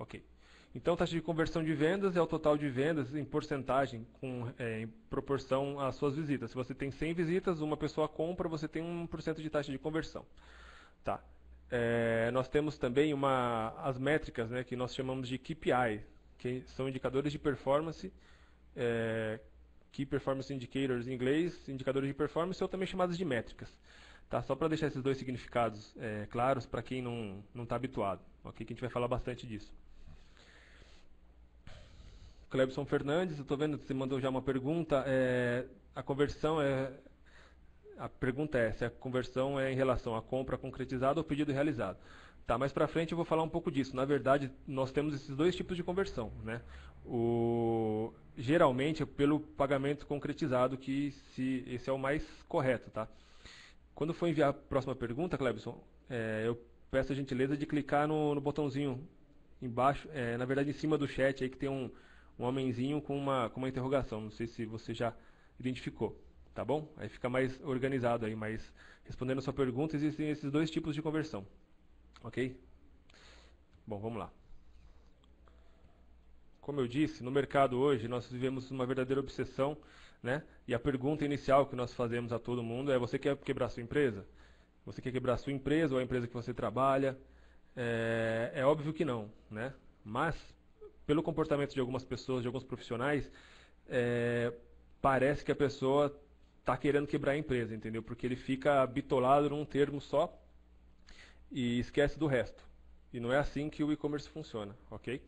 Ok. Então, taxa de conversão de vendas é o total de vendas em porcentagem, em proporção às suas visitas. Se você tem 100 visitas, uma pessoa compra, você tem 1% de taxa de conversão. Tá. Nós temos também as métricas, né, que nós chamamos de KPI, que são indicadores de performance, é, Key Performance Indicators em inglês, indicadores de performance, ou também chamados de métricas. Tá? Só para deixar esses dois significados claros para quem não está habituado. Ok? Que a gente vai falar bastante disso. Clebson Fernandes, eu estou vendo que você mandou já uma pergunta. A conversão A pergunta é se a conversão é em relação à compra concretizada ou pedido realizado. Tá, mais para frente eu vou falar um pouco disso. Na verdade, nós temos esses dois tipos de conversão, né? Geralmente é pelo pagamento concretizado esse é o mais correto, tá? Quando for enviar a próxima pergunta, Clebson, eu peço a gentileza de clicar no botãozinho embaixo, na verdade em cima do chat aí que tem um homenzinho com uma interrogação. Não sei se você já identificou, tá bom? Aí fica mais organizado aí, mas respondendo a sua pergunta, existem esses dois tipos de conversão, ok? Bom, vamos lá. Como eu disse, no mercado hoje nós vivemos uma verdadeira obsessão, né? E a pergunta inicial que nós fazemos a todo mundo é: você quer quebrar sua empresa? Você quer quebrar sua empresa ou a empresa que você trabalha? É óbvio que não, né? Mas pelo comportamento de algumas pessoas, de alguns profissionais, parece que a pessoa está querendo quebrar a empresa, entendeu? Porque ele fica bitolado num termo só e esquece do resto. E não é assim que o e-commerce funciona, ok?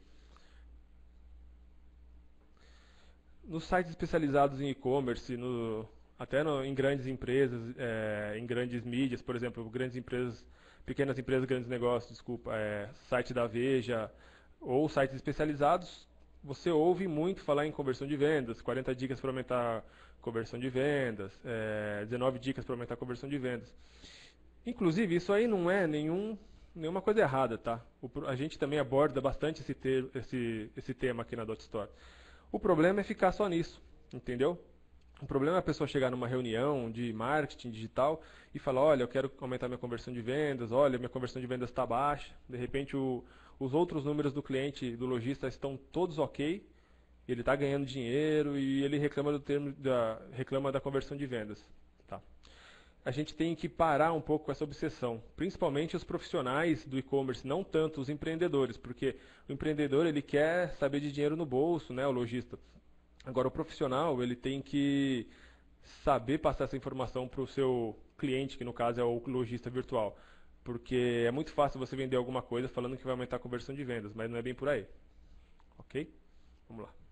Nos sites especializados em e-commerce, em grandes empresas, em grandes mídias, por exemplo, grandes empresas, pequenas empresas, grandes negócios, desculpa, site da Veja ou sites especializados, você ouve muito falar em conversão de vendas, 40 dicas para aumentar a conversão de vendas, 19 dicas para aumentar a conversão de vendas. Inclusive, isso aí não é nenhuma coisa errada, tá? A gente também aborda bastante esse tema aqui na Dot Store. O problema é ficar só nisso, entendeu? O problema é a pessoa chegar numa reunião de marketing digital e falar: olha, eu quero aumentar minha conversão de vendas, olha, minha conversão de vendas está baixa. De repente, os outros números do cliente, do lojista, estão todos ok, ele está ganhando dinheiro e ele reclama da conversão de vendas. Tá? A gente tem que parar um pouco com essa obsessão, principalmente os profissionais do e-commerce, não tanto os empreendedores, porque o empreendedor ele quer saber de dinheiro no bolso, né, o lojista. Agora o profissional ele tem que saber passar essa informação para o seu cliente, que no caso é o lojista virtual, porque é muito fácil você vender alguma coisa falando que vai aumentar a conversão de vendas, mas não é bem por aí, ok? Vamos lá.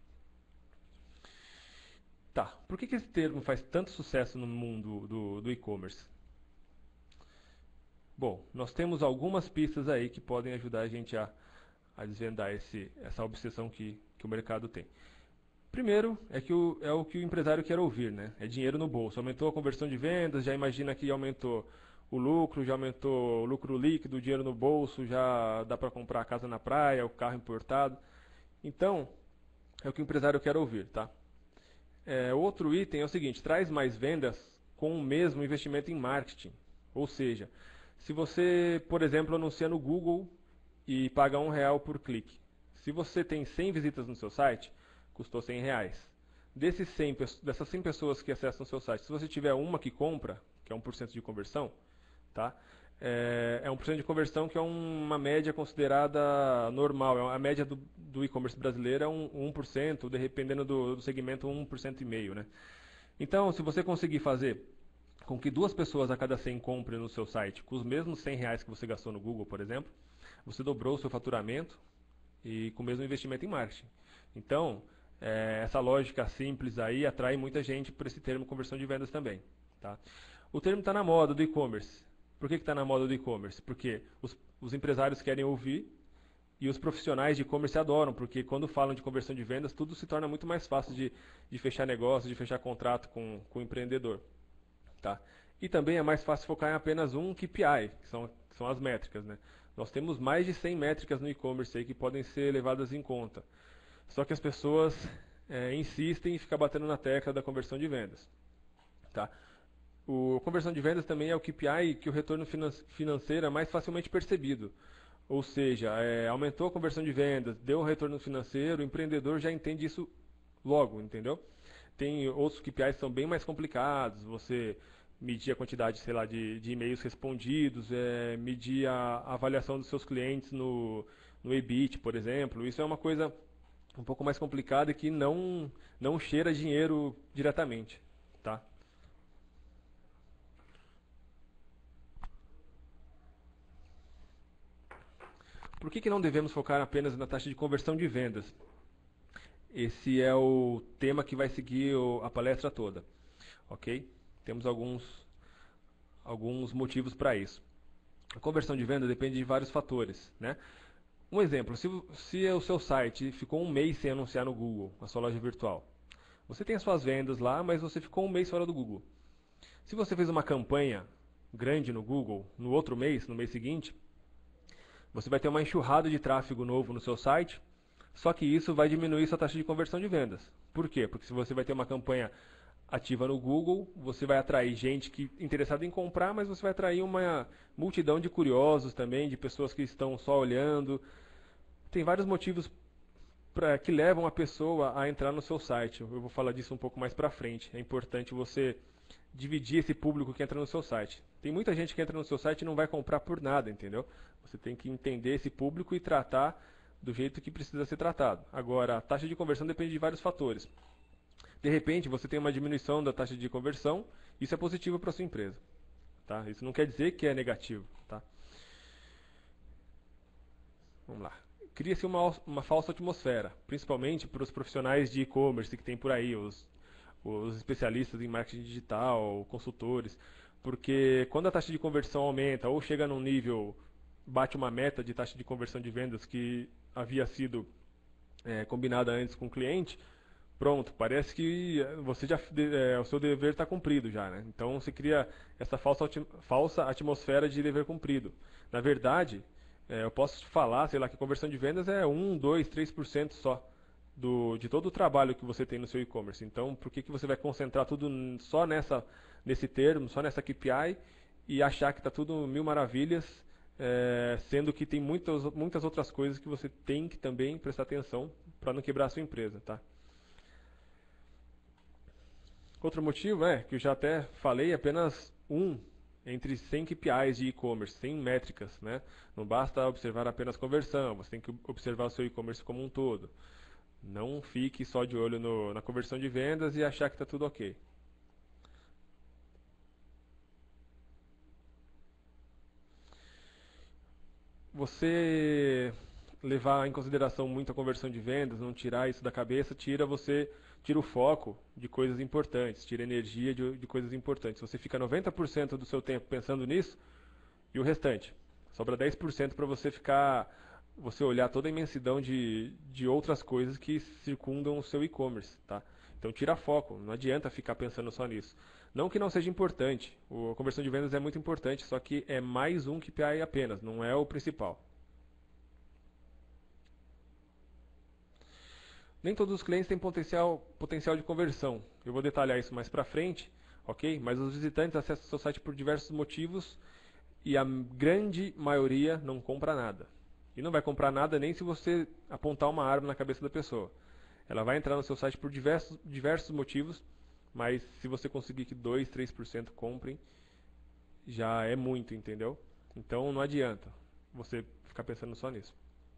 Tá, por que esse termo faz tanto sucesso no mundo do e-commerce? Bom, nós temos algumas pistas aí que podem ajudar a gente a desvendar essa obsessão que o mercado tem. Primeiro, é o que o empresário quer ouvir, né? É dinheiro no bolso. Aumentou a conversão de vendas, já imagina que aumentou o lucro, já aumentou o lucro líquido, o dinheiro no bolso, já dá para comprar a casa na praia, o carro importado. Então, é o que o empresário quer ouvir, tá? Outro item é o seguinte: traz mais vendas com o mesmo investimento em marketing. Ou seja, se você, por exemplo, anuncia no Google e paga R$ 1 por clique. Se você tem 100 visitas no seu site, custou R$ 100. Dessas 100 pessoas que acessam o seu site, se você tiver uma que compra, que é 1% de conversão, tá? É 1% de conversão que é uma média considerada normal. A média do e-commerce brasileiro é 1%, dependendo do segmento, 1,5%, né? Então, se você conseguir fazer com que 2 pessoas a cada 100 comprem no seu site com os mesmos R$ 100 que você gastou no Google, por exemplo, você dobrou o seu faturamento e com o mesmo investimento em marketing. Então, essa lógica simples aí atrai muita gente por esse termo conversão de vendas também. Tá? O termo está na moda do e-commerce. Por que está na moda do e-commerce? Porque os empresários querem ouvir e os profissionais de e-commerce adoram, porque quando falam de conversão de vendas, tudo se torna muito mais fácil de fechar negócio, de fechar contrato com o empreendedor. Tá? E também é mais fácil focar em apenas um KPI, que são as métricas. Né? Nós temos mais de 100 métricas no e-commerce aí que podem ser levadas em conta. Só que as pessoas insistem em ficar batendo na tecla da conversão de vendas. Tá? A conversão de vendas também é o KPI que o retorno financeiro é mais facilmente percebido. Ou seja, aumentou a conversão de vendas, deu um retorno financeiro, o empreendedor já entende isso logo, entendeu? Tem outros KPIs que são bem mais complicados, você medir a quantidade, sei lá, de e-mails respondidos, medir a avaliação dos seus clientes no EBIT, por exemplo. Isso é uma coisa um pouco mais complicada e que não cheira dinheiro diretamente, tá? Por que não devemos focar apenas na taxa de conversão de vendas? Esse é o tema que vai seguir a palestra toda, ok? Temos alguns motivos para isso. A conversão de venda depende de vários fatores, né? Um exemplo, se o seu site ficou um mês sem anunciar no Google, a sua loja virtual, você tem as suas vendas lá, mas você ficou um mês fora do Google. Se você fez uma campanha grande no Google, no outro mês, no mês seguinte, você vai ter uma enxurrada de tráfego novo no seu site, só que isso vai diminuir sua taxa de conversão de vendas. Por quê? Porque se você vai ter uma campanha ativa no Google, você vai atrair gente interessada em comprar, mas você vai atrair uma multidão de curiosos também, de pessoas que estão só olhando. Tem vários motivos que levam a pessoa a entrar no seu site. Eu vou falar disso um pouco mais para frente. É importante você dividir esse público que entra no seu site. Tem muita gente que entra no seu site e não vai comprar por nada, entendeu? Você tem que entender esse público e tratar do jeito que precisa ser tratado. Agora, a taxa de conversão depende de vários fatores. De repente, você tem uma diminuição da taxa de conversão, isso é positivo para a sua empresa. Tá? Isso não quer dizer que é negativo. Tá? Vamos lá. Cria-se uma falsa atmosfera, principalmente para os profissionais de e-commerce que tem por aí, os especialistas em marketing digital, consultores, porque quando a taxa de conversão aumenta ou chega num nível, bate uma meta de taxa de conversão de vendas que havia sido combinada antes com o cliente, pronto, parece que você o seu dever está cumprido já, né? Então você cria essa falsa atmosfera de dever cumprido. Na verdade, eu posso te falar, sei lá, que a conversão de vendas é 1, 2, 3% só de todo o trabalho que você tem no seu e-commerce. Então, por que você vai concentrar tudo só nesse termo, só nessa KPI e achar que está tudo mil maravilhas, sendo que tem muitas outras coisas que você tem que também prestar atenção para não quebrar a sua empresa, tá? Outro motivo que eu já até falei, apenas entre 100 KPIs de e-commerce, 100 métricas, né? Não basta observar apenas conversão, você tem que observar o seu e-commerce como um todo. Não fique só de olho na conversão de vendas e achar que está tudo ok. Você levar em consideração muito a conversão de vendas, não tirar isso da cabeça, tira o foco de coisas importantes, tira a energia de coisas importantes. Você fica 90% do seu tempo pensando nisso e o restante. Sobra 10% para você olhar toda a imensidão de outras coisas que circundam o seu e-commerce, tá? Então tira foco, não adianta ficar pensando só nisso. Não que não seja importante, a conversão de vendas é muito importante, só que é mais um KPI apenas, não é o principal. Nem todos os clientes têm potencial de conversão. Eu vou detalhar isso mais para frente, ok? Mas os visitantes acessam o seu site por diversos motivos e a grande maioria não compra nada. E não vai comprar nada nem se você apontar uma arma na cabeça da pessoa. Ela vai entrar no seu site por diversos motivos, mas se você conseguir que 2, 3% comprem, já é muito, entendeu? Então não adianta você ficar pensando só nisso.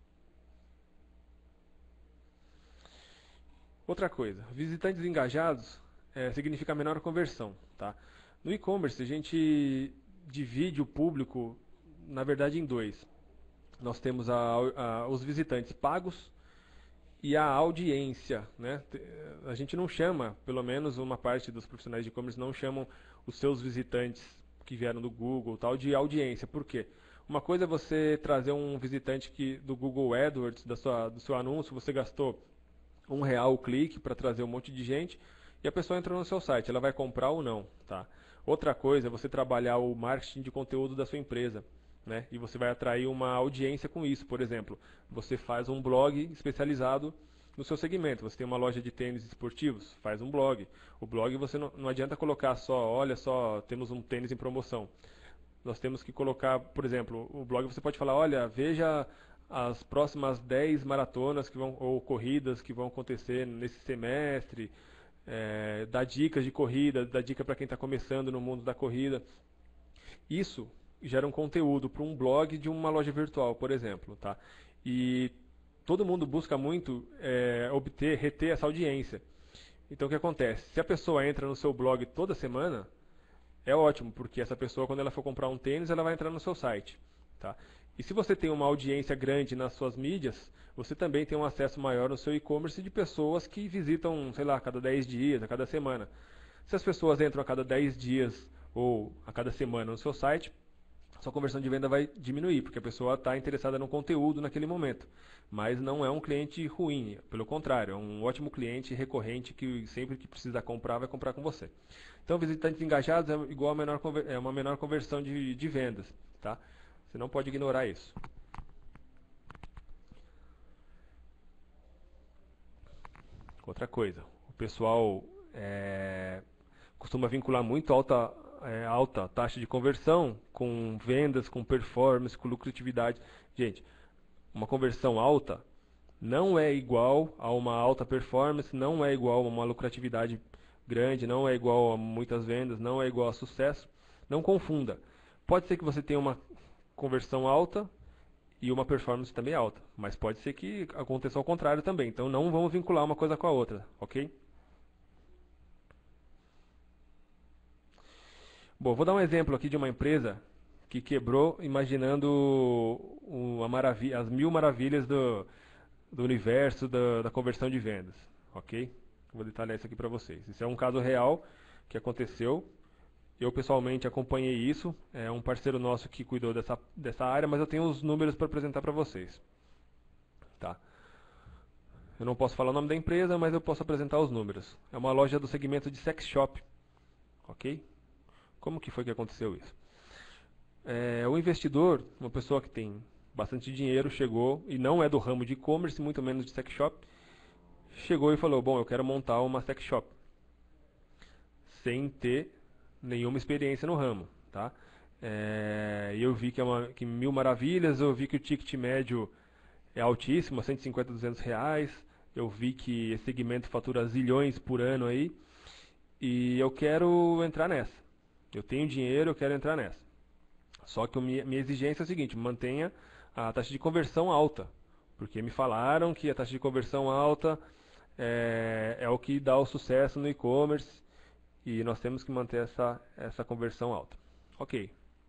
Outra coisa, visitantes engajados significa menor conversão, tá? No e-commerce a gente divide o público, na verdade, em dois. Nós temos os visitantes pagos e a audiência, né? A gente não chama, pelo menos uma parte dos profissionais de e-commerce não chamam os seus visitantes que vieram do Google tal de audiência. Por quê? Uma coisa é você trazer um visitante do Google AdWords, do seu anúncio, você gastou R$1 o clique para trazer um monte de gente e a pessoa entrou no seu site, ela vai comprar ou não, tá? Outra coisa é você trabalhar o marketing de conteúdo da sua empresa, né? E você vai atrair uma audiência com isso. Por exemplo, você faz um blog especializado no seu segmento. Você tem uma loja de tênis esportivos, faz um blog. O blog você não adianta colocar só, olha só, temos um tênis em promoção. nós temos que colocar, por exemplo, o blog você pode falar, olha, veja as próximas 10 maratonas que vão, ou corridas que vão acontecer nesse semestre, dar dicas de corrida, dar dica para quem está começando no mundo da corrida. Isso gera um conteúdo para um blog de uma loja virtual, por exemplo, tá? E todo mundo busca muito reter essa audiência. Então o que acontece? Se a pessoa entra no seu blog toda semana, é ótimo, porque essa pessoa, quando ela for comprar um tênis, ela vai entrar no seu site, tá? E se você tem uma audiência grande nas suas mídias, você também tem um acesso maior no seu e-commerce de pessoas que visitam, sei lá, a cada 10 dias, a cada semana. Se as pessoas entram a cada 10 dias ou a cada semana no seu site, sua conversão de venda vai diminuir, porque a pessoa está interessada no conteúdo naquele momento. Mas não é um cliente ruim, pelo contrário, é um ótimo cliente recorrente que sempre que precisar comprar, vai comprar com você. Então, visitantes engajados é igual a uma menor conversão de vendas, tá? Você não pode ignorar isso. Outra coisa, o pessoal costuma vincular muito alta taxa de conversão com vendas, com performance, com lucratividade. Gente, uma conversão alta não é igual a uma alta performance, não é igual a uma lucratividade grande, não é igual a muitas vendas, não é igual a sucesso. Não confunda. Pode ser que você tenha uma conversão alta e uma performance também alta, mas pode ser que aconteça ao contrário também. Então não vamos vincular uma coisa com a outra, ok? Bom, vou dar um exemplo aqui de uma empresa que quebrou imaginando as 1000 maravilhas do universo da conversão de vendas, ok? Vou detalhar isso aqui para vocês. Isso é um caso real que aconteceu. Eu pessoalmente acompanhei isso. É um parceiro nosso que cuidou dessa área, mas eu tenho os números para apresentar para vocês. Tá? Eu não posso falar o nome da empresa, mas eu posso apresentar os números. É uma loja do segmento de sex shop, ok? Como que foi que aconteceu isso? O investidor, uma pessoa que tem bastante dinheiro, chegou, e não é do ramo de e-commerce, muito menos de sex shop, chegou e falou, bom, eu quero montar uma sex shop, sem ter nenhuma experiência no ramo, tá? Eu vi que 1000 maravilhas, eu vi que o ticket médio é altíssimo, 150, 200 reais, eu vi que esse segmento fatura zilhões por ano aí, e eu quero entrar nessa. Eu tenho dinheiro, eu quero entrar nessa. Só que minha exigência é o seguinte, mantenha a taxa de conversão alta, porque me falaram que a taxa de conversão alta é o que dá o sucesso no e-commerce e nós temos que manter essa conversão alta. Ok.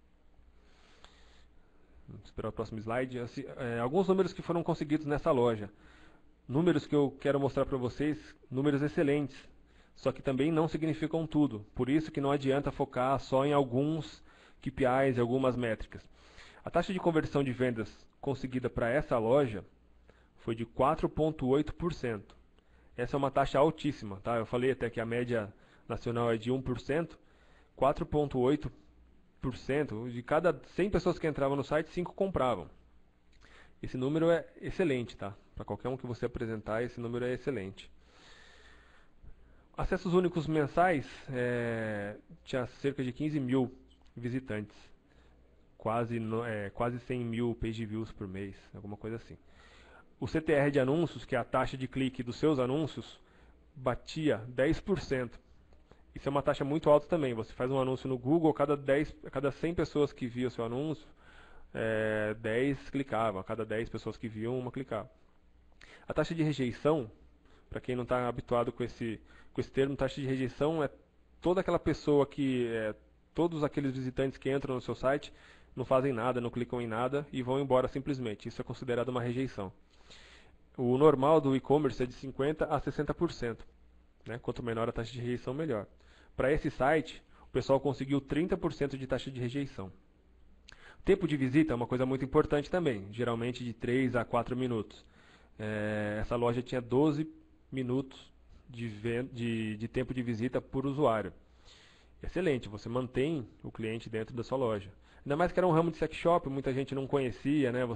Vamos esperar o próximo slide. Alguns números que foram conseguidos nessa loja. Números que eu quero mostrar para vocês, números excelentes, só que também não significam tudo. Por isso que não adianta focar só em alguns KPIs e algumas métricas. A taxa de conversão de vendas conseguida para essa loja foi de 4,8%. Essa é uma taxa altíssima, tá? Eu falei até que a média nacional é de 1%, 4,8%, de cada 100 pessoas que entravam no site, 5 compravam. Esse número é excelente, tá? Para qualquer um que você apresentar, esse número é excelente. Acessos únicos mensais, tinha cerca de 15 mil visitantes, quase 100 mil page views por mês, alguma coisa assim. O CTR de anúncios, que é a taxa de clique dos seus anúncios, batia 10%. Isso é uma taxa muito alta também. Você faz um anúncio no Google, a cada 100 pessoas que viam o seu anúncio, 10 clicavam. A cada 10 pessoas que viam, uma clicava. A taxa de rejeição, para quem não está habituado com esse termo, taxa de rejeição é toda aquela pessoa todos aqueles visitantes que entram no seu site não fazem nada, não clicam em nada e vão embora simplesmente. Isso é considerado uma rejeição. O normal do e-commerce é de 50% a 60%. Né? Quanto menor a taxa de rejeição, melhor. Para esse site, o pessoal conseguiu 30% de taxa de rejeição. Tempo de visita é uma coisa muito importante também, geralmente de 3 a 4 minutos. Essa loja tinha 12 minutos de tempo de visita por usuário. Excelente, você mantém o cliente dentro da sua loja. Ainda mais que era um ramo de sex shop, muita gente não conhecia, né?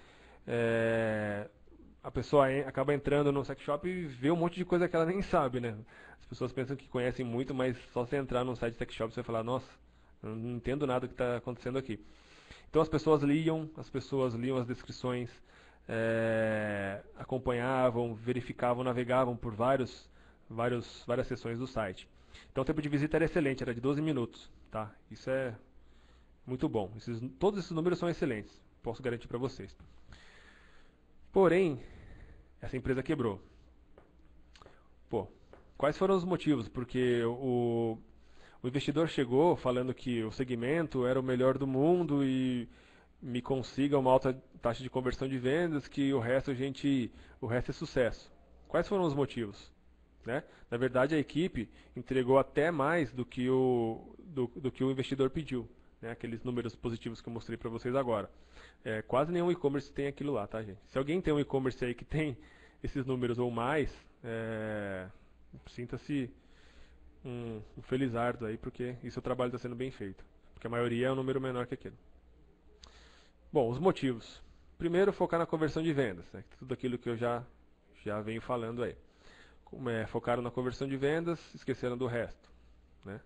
A pessoa acaba entrando no sex shop e vê um monte de coisa que ela nem sabe, né? As pessoas pensam que conhecem muito, mas só você entrar num site de sex shop você vai falar, nossa, Eu não entendo nada do que está acontecendo aqui. Então as pessoas liam as descrições, acompanhavam, verificavam, navegavam por várias seções do site. Então o tempo de visita era excelente, era de 12 minutos. Tá? Isso é muito bom. Todos esses números são excelentes, posso garantir para vocês. Porém, essa empresa quebrou. Pô, quais foram os motivos? Porque o investidor chegou falando que o segmento era o melhor do mundo e me consiga uma alta taxa de conversão de vendas, que o resto é sucesso. Quais foram os motivos? Né? Na verdade, a equipe entregou até mais do que o investidor pediu. Né? Aqueles números positivos que eu mostrei para vocês agora. Quase nenhum e-commerce tem aquilo lá, tá, gente? Se alguém tem um e-commerce aí que tem esses números ou mais, sinta-se um felizardo aí, porque isso o trabalho está sendo bem feito. Porque a maioria é um número menor que aquilo. Bom, os motivos. Primeiro, focar na conversão de vendas. Né? Tudo aquilo que eu já venho falando aí. Focaram na conversão de vendas, esqueceram do resto. Né?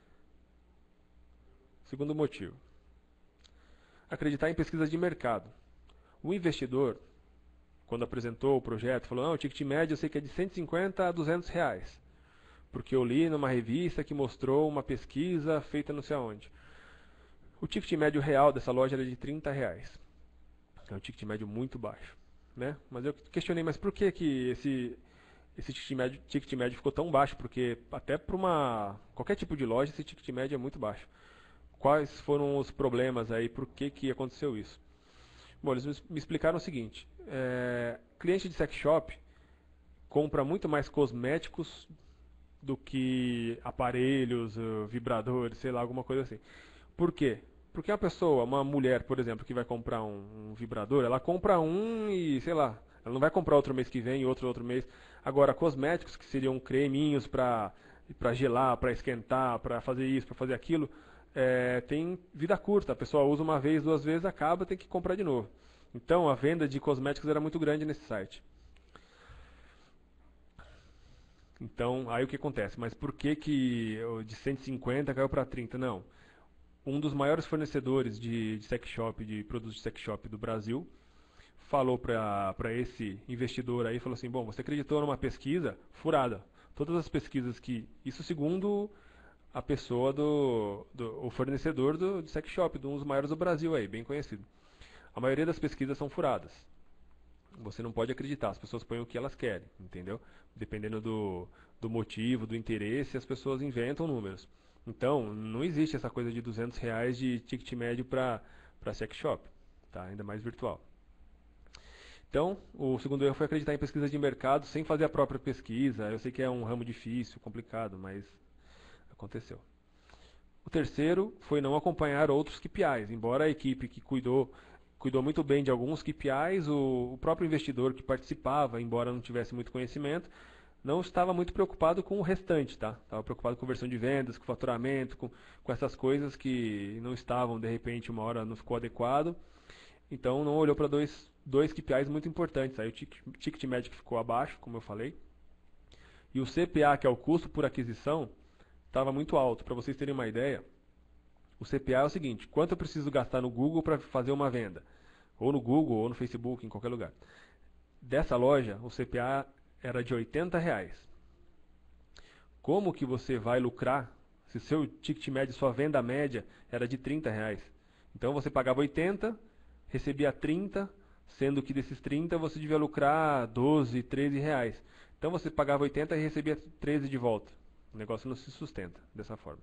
Segundo motivo. Acreditar em pesquisas de mercado. O investidor, quando apresentou o projeto, falou, não, o ticket médio eu sei que é de 150 a 200 reais. Porque eu li numa revista que mostrou uma pesquisa feita não sei aonde. O ticket médio real dessa loja era de 30 reais. É um ticket médio muito baixo. Né? Mas eu questionei, mas por que esse ticket médio ficou tão baixo? Porque até para qualquer tipo de loja, esse ticket médio é muito baixo. Quais foram os problemas aí? Por que aconteceu isso? Bom, eles me explicaram o seguinte. Cliente de sex shop compra muito mais cosméticos do que aparelhos, vibradores, sei lá, alguma coisa assim. Por quê? Porque uma mulher, por exemplo, que vai comprar um vibrador, ela compra um e, sei lá, ela não vai comprar outro mês que vem, outro mês. Agora, cosméticos, que seriam creminhos para gelar, para esquentar, para fazer isso, para fazer aquilo, tem vida curta. A pessoa usa uma vez, 2 vezes, acaba, tem que comprar de novo. Então, a venda de cosméticos era muito grande nesse site. Então, aí o que acontece? Mas por que de 150 caiu para 30? Não. Um dos maiores fornecedores de sex shop, de produtos de sex shop do Brasil, falou para esse investidor aí, falou assim, bom, você acreditou numa pesquisa furada. Todas as pesquisas isso segundo a pessoa o fornecedor de sex shop, de um dos maiores do Brasil aí, bem conhecido. A maioria das pesquisas são furadas. Você não pode acreditar, as pessoas põem o que elas querem, entendeu? Dependendo do motivo, do interesse, as pessoas inventam números. Então, não existe essa coisa de 200 reais de ticket médio para sex shop, tá? Ainda mais virtual. Então, o segundo erro foi acreditar em pesquisa de mercado sem fazer a própria pesquisa. Eu sei que é um ramo difícil, complicado, mas aconteceu. O terceiro foi não acompanhar outros KPIs. Embora a equipe que cuidou muito bem de alguns KPIs, o próprio investidor que participava, embora não tivesse muito conhecimento, não estava muito preocupado com o restante, tá? Estava preocupado com conversão de vendas, com faturamento, com essas coisas que não estavam, de repente, uma hora não ficou adequado. Então, não olhou para dois KPIs muito importantes. Aí o ticket médio ficou abaixo, como eu falei. E o CPA, que é o custo por aquisição, estava muito alto. Para vocês terem uma ideia, o CPA é o seguinte, quanto eu preciso gastar no Google para fazer uma venda? Ou no Google, ou no Facebook, em qualquer lugar. Dessa loja, o CPA era de 80 reais. Como que você vai lucrar se seu ticket médio, sua venda média era de 30 reais? Então você pagava 80, recebia 30, sendo que desses 30 você devia lucrar 12, 13 reais. Então você pagava 80 e recebia 13 de volta. O negócio não se sustenta dessa forma.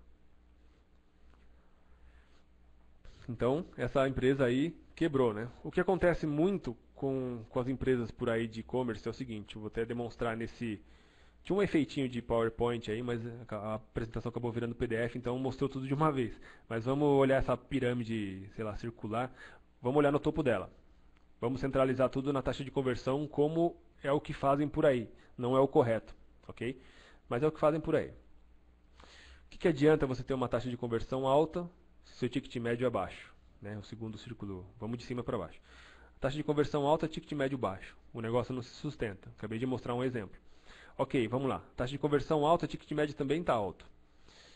Então, essa empresa aí quebrou, né? O que acontece muito com as empresas por aí de e-commerce é o seguinte, eu vou até demonstrar tinha um efeitinho de PowerPoint aí, mas a apresentação acabou virando PDF, então mostrou tudo de uma vez. Mas vamos olhar essa pirâmide, sei lá, circular, vamos olhar no topo dela. Vamos centralizar tudo na taxa de conversão, como é o que fazem por aí. Não é o correto, ok? Mas é o que fazem por aí. O que adianta você ter uma taxa de conversão alta se seu ticket médio é baixo? Né? O segundo círculo, vamos de cima para baixo. Taxa de conversão alta, ticket médio baixo. O negócio não se sustenta. Acabei de mostrar um exemplo. Ok, vamos lá. Taxa de conversão alta, ticket médio também está alto.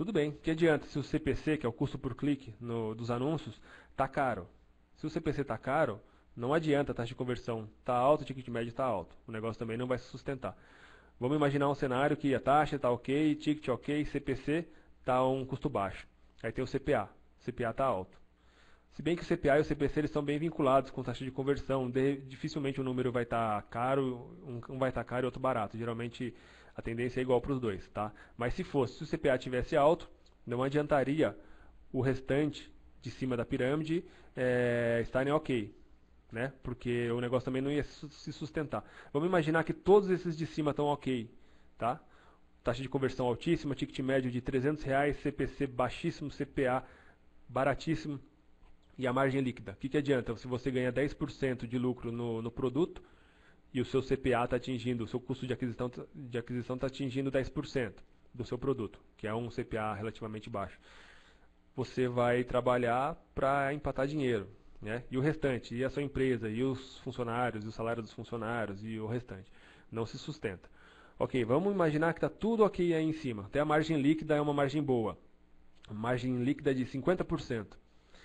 Tudo bem, que adianta se o CPC, que é o custo por clique dos anúncios, está caro. Se o CPC está caro, não adianta a taxa de conversão está alta, o ticket médio está alto. O negócio também não vai se sustentar. Vamos imaginar um cenário que a taxa está ok, ticket ok, CPC está um custo baixo. Aí tem o CPA. O CPA está alto. Se bem que o CPA e o CPC eles estão bem vinculados com taxa de conversão, dificilmente o número vai estar caro, um vai estar caro e outro barato. Geralmente a tendência é igual para os dois, tá? Mas se o CPA tivesse alto, não adiantaria o restante de cima da pirâmide estarem ok, né? Porque o negócio também não ia se sustentar. Vamos imaginar que todos esses de cima estão ok, tá? Taxa de conversão altíssima, ticket médio de R$300, CPC baixíssimo, CPA baratíssimo. E a margem líquida. O que adianta se você ganha 10% de lucro no produto e o seu CPA está atingindo, o seu custo de aquisição está atingindo 10% do seu produto, que é um CPA relativamente baixo. Você vai trabalhar para empatar dinheiro, né? E o restante, e a sua empresa, e os funcionários, e o salário dos funcionários, e o restante. Não se sustenta. Ok, vamos imaginar que está tudo ok aí em cima. Até a margem líquida é uma margem boa. A margem líquida é de 50%.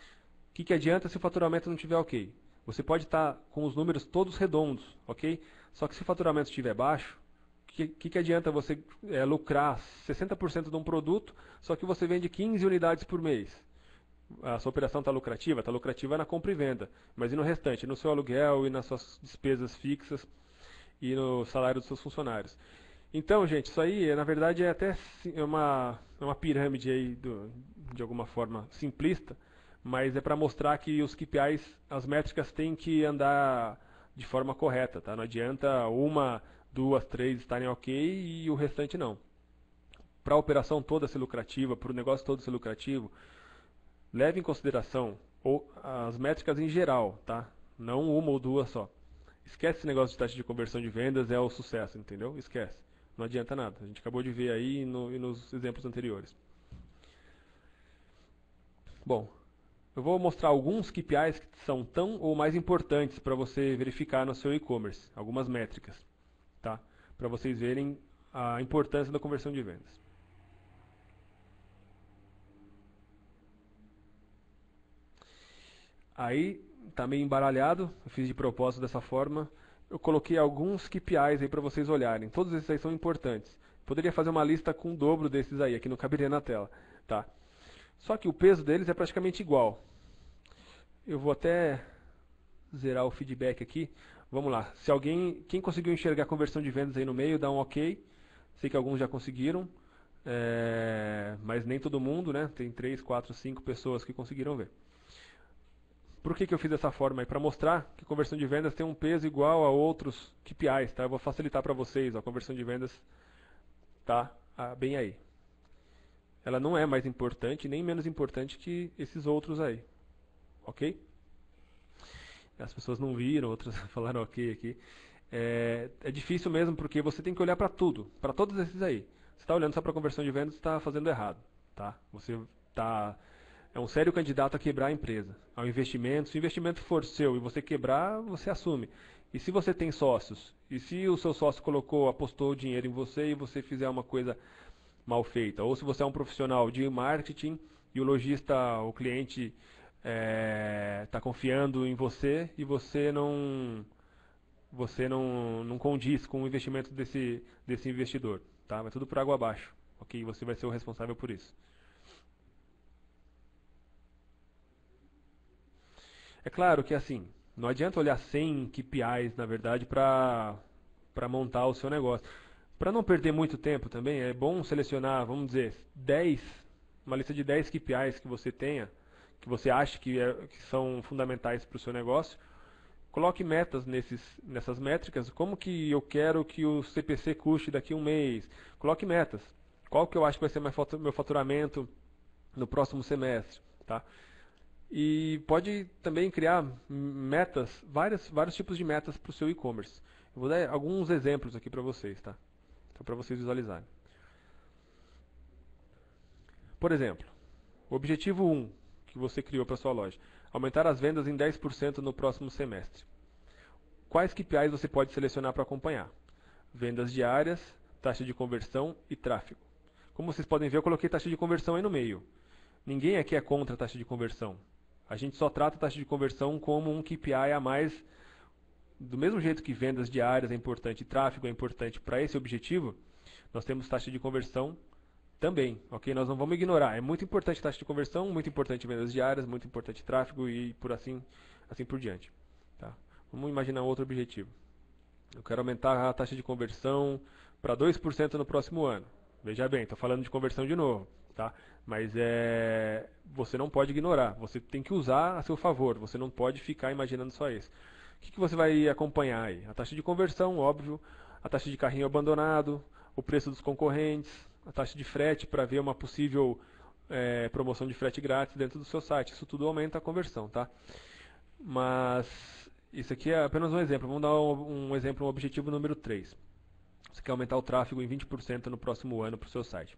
O que adianta se o faturamento não estiver ok? Você pode estar com os números todos redondos, ok? Só que se o faturamento estiver baixo, o que adianta você lucrar 60% de um produto, só que você vende 15 unidades por mês? A sua operação está lucrativa? Está lucrativa na compra e venda. Mas e no restante? No seu aluguel e nas suas despesas fixas e no salário dos seus funcionários. Então, gente, isso aí, na verdade, é até uma pirâmide aí, de alguma forma simplista, mas é para mostrar que os KPIs, as métricas têm que andar de forma correta, tá? Não adianta uma, duas, três estarem ok e o restante não. Para a operação toda ser lucrativa, para o negócio todo ser lucrativo, leve em consideração as métricas em geral, tá? Não uma ou duas só. Esquece esse negócio de taxa de conversão de vendas, é o sucesso, entendeu? Esquece. Não adianta nada. A gente acabou de ver aí e nos exemplos anteriores. Bom, eu vou mostrar alguns KPIs que são tão ou mais importantes para você verificar no seu e-commerce, algumas métricas, tá? Para vocês verem a importância da conversão de vendas. Aí, está meio embaralhado, eu fiz de propósito dessa forma. Eu coloquei alguns KPIs aí para vocês olharem. Todos esses aí são importantes. Poderia fazer uma lista com o dobro desses aí, aqui não caberia na tela, tá? Só que o peso deles é praticamente igual. Eu vou até zerar o feedback aqui. Vamos lá. Se quem conseguiu enxergar a conversão de vendas aí no meio, dá um ok. Sei que alguns já conseguiram, mas nem todo mundo, né? Tem 3, 4, 5 pessoas que conseguiram ver. Por que eu fiz dessa forma aí? Para mostrar que a conversão de vendas tem um peso igual a outros KPIs, tá? Eu vou facilitar para vocês. A conversão de vendas tá bem aí. Ela não é mais importante nem menos importante que esses outros aí. Ok? As pessoas não viram, outras falaram ok aqui. É difícil mesmo porque você tem que olhar para tudo, para todos esses aí. Você está olhando só para a conversão de vendas, você está fazendo errado. Tá? Você é um sério candidato a quebrar a empresa. Ao investimento, se o investimento for seu e você quebrar, você assume. E se você tem sócios, e se o seu sócio apostou dinheiro em você e você fizer uma coisa mal feita, ou se você é um profissional de marketing e o lojista, o cliente está confiando em você e você não condiz com o investimento desse investidor, tá? Vai tudo por água abaixo, ok? Você vai ser o responsável por isso. É claro que assim, não adianta olhar 100 KPIs, na verdade, para montar o seu negócio. Para não perder muito tempo também, é bom selecionar, vamos dizer, uma lista de 10 KPIs que você tenha, que você acha que são fundamentais para o seu negócio. Coloque metas nessas métricas. Como que eu quero que o CPC custe daqui a um mês? Coloque metas. Qual que eu acho que vai ser meu faturamento no próximo semestre? Tá? E pode também criar metas, vários tipos de metas para o seu e-commerce. Eu vou dar alguns exemplos aqui para vocês, tá? Então, para vocês visualizarem. Por exemplo, o objetivo 1 que você criou para sua loja: aumentar as vendas em 10% no próximo semestre. Quais KPIs você pode selecionar para acompanhar? Vendas diárias, taxa de conversão e tráfego. Como vocês podem ver, eu coloquei taxa de conversão aí no meio. Ninguém aqui é contra a taxa de conversão. A gente só trata a taxa de conversão como um KPI a mais. Do mesmo jeito que vendas diárias é importante, tráfego é importante para esse objetivo, nós temos taxa de conversão também, ok? Nós não vamos ignorar. É muito importante taxa de conversão, muito importante vendas diárias, muito importante tráfego e por assim por diante. Tá? Vamos imaginar outro objetivo. Eu quero aumentar a taxa de conversão para 2% no próximo ano. Veja bem, estou falando de conversão de novo, tá? Mas você não pode ignorar, você tem que usar a seu favor, você não pode ficar imaginando só isso. O que você vai acompanhar aí? A taxa de conversão, óbvio, a taxa de carrinho abandonado, o preço dos concorrentes, a taxa de frete para ver uma possível promoção de frete grátis dentro do seu site. Isso tudo aumenta a conversão, tá? Mas isso aqui é apenas um exemplo. Vamos dar um exemplo, um objetivo número 3. Você quer aumentar o tráfego em 20% no próximo ano para o seu site.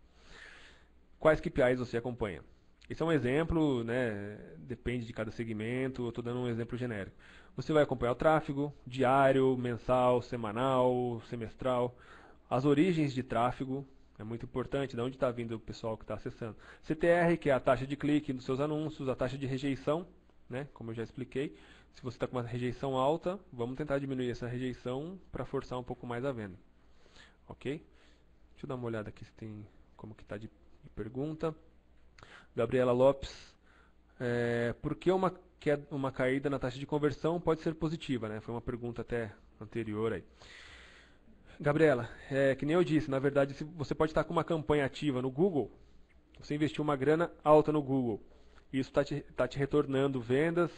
Quais KPIs você acompanha? Esse é um exemplo, né? Depende de cada segmento, eu estou dando um exemplo genérico. Você vai acompanhar o tráfego diário, mensal, semanal, semestral, as origens de tráfego, é muito importante, de onde está vindo o pessoal que está acessando. CTR, que é a taxa de clique nos seus anúncios, a taxa de rejeição, né? Como eu já expliquei. Se você está com uma rejeição alta, vamos tentar diminuir essa rejeição para forçar um pouco mais a venda. Ok? Deixa eu dar uma olhada aqui se tem como que está de pergunta. Gabriela Lopes, por que uma caída na taxa de conversão pode ser positiva, né? Foi uma pergunta até anterior aí. Gabriela, que nem eu disse, na verdade, se você pode estar com uma campanha ativa no Google, você investiu uma grana alta no Google, e isso está te retornando vendas,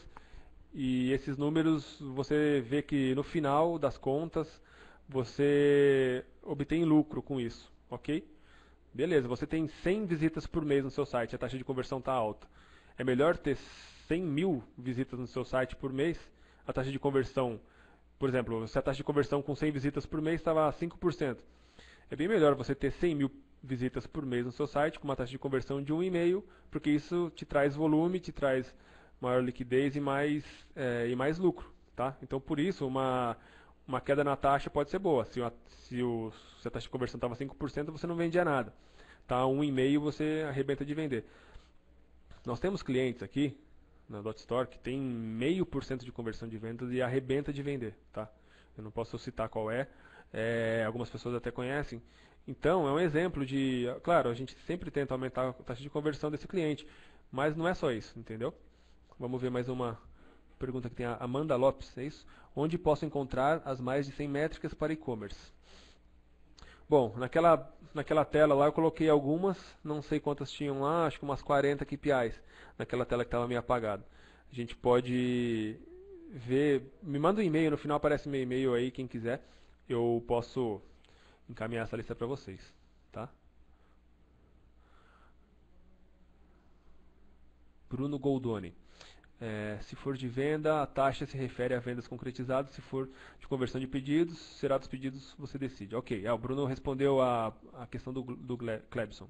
e esses números você vê que no final das contas você obtém lucro com isso, ok? Beleza, você tem 100 visitas por mês no seu site, a taxa de conversão está alta. É melhor ter 100 mil visitas no seu site por mês, a taxa de conversão, por exemplo, se a taxa de conversão com 100 visitas por mês estava a 5%. É bem melhor você ter 100 mil visitas por mês no seu site, com uma taxa de conversão de 1,5, porque isso te traz volume, te traz maior liquidez e mais lucro. Tá? Então, por isso, uma queda na taxa pode ser boa. Se a taxa de conversão estava 5%, você não vendia nada. Tá? 1,5% você arrebenta de vender. Nós temos clientes aqui na DotStore que tem 0,5% de conversão de vendas e arrebenta de vender. Tá? Eu não posso citar qual algumas pessoas até conhecem. Então, é um exemplo de... Claro, a gente sempre tenta aumentar a taxa de conversão desse cliente, mas não é só isso, entendeu? Vamos ver mais uma pergunta que tem a Amanda Lopes, é isso? Onde posso encontrar as mais de 100 métricas para e-commerce? Bom, naquela tela lá eu coloquei algumas, não sei quantas tinham lá, acho que umas 40 KPIs, naquela tela que estava meio apagada. A gente pode ver, me manda um e-mail, no final aparece meu e-mail aí, quem quiser, eu posso encaminhar essa lista para vocês, tá? Bruno Goldoni. Se for de venda, a taxa se refere a vendas concretizadas. Se for de conversão de pedidos, será dos pedidos, você decide. Ok, o Bruno respondeu a questão do Clebson.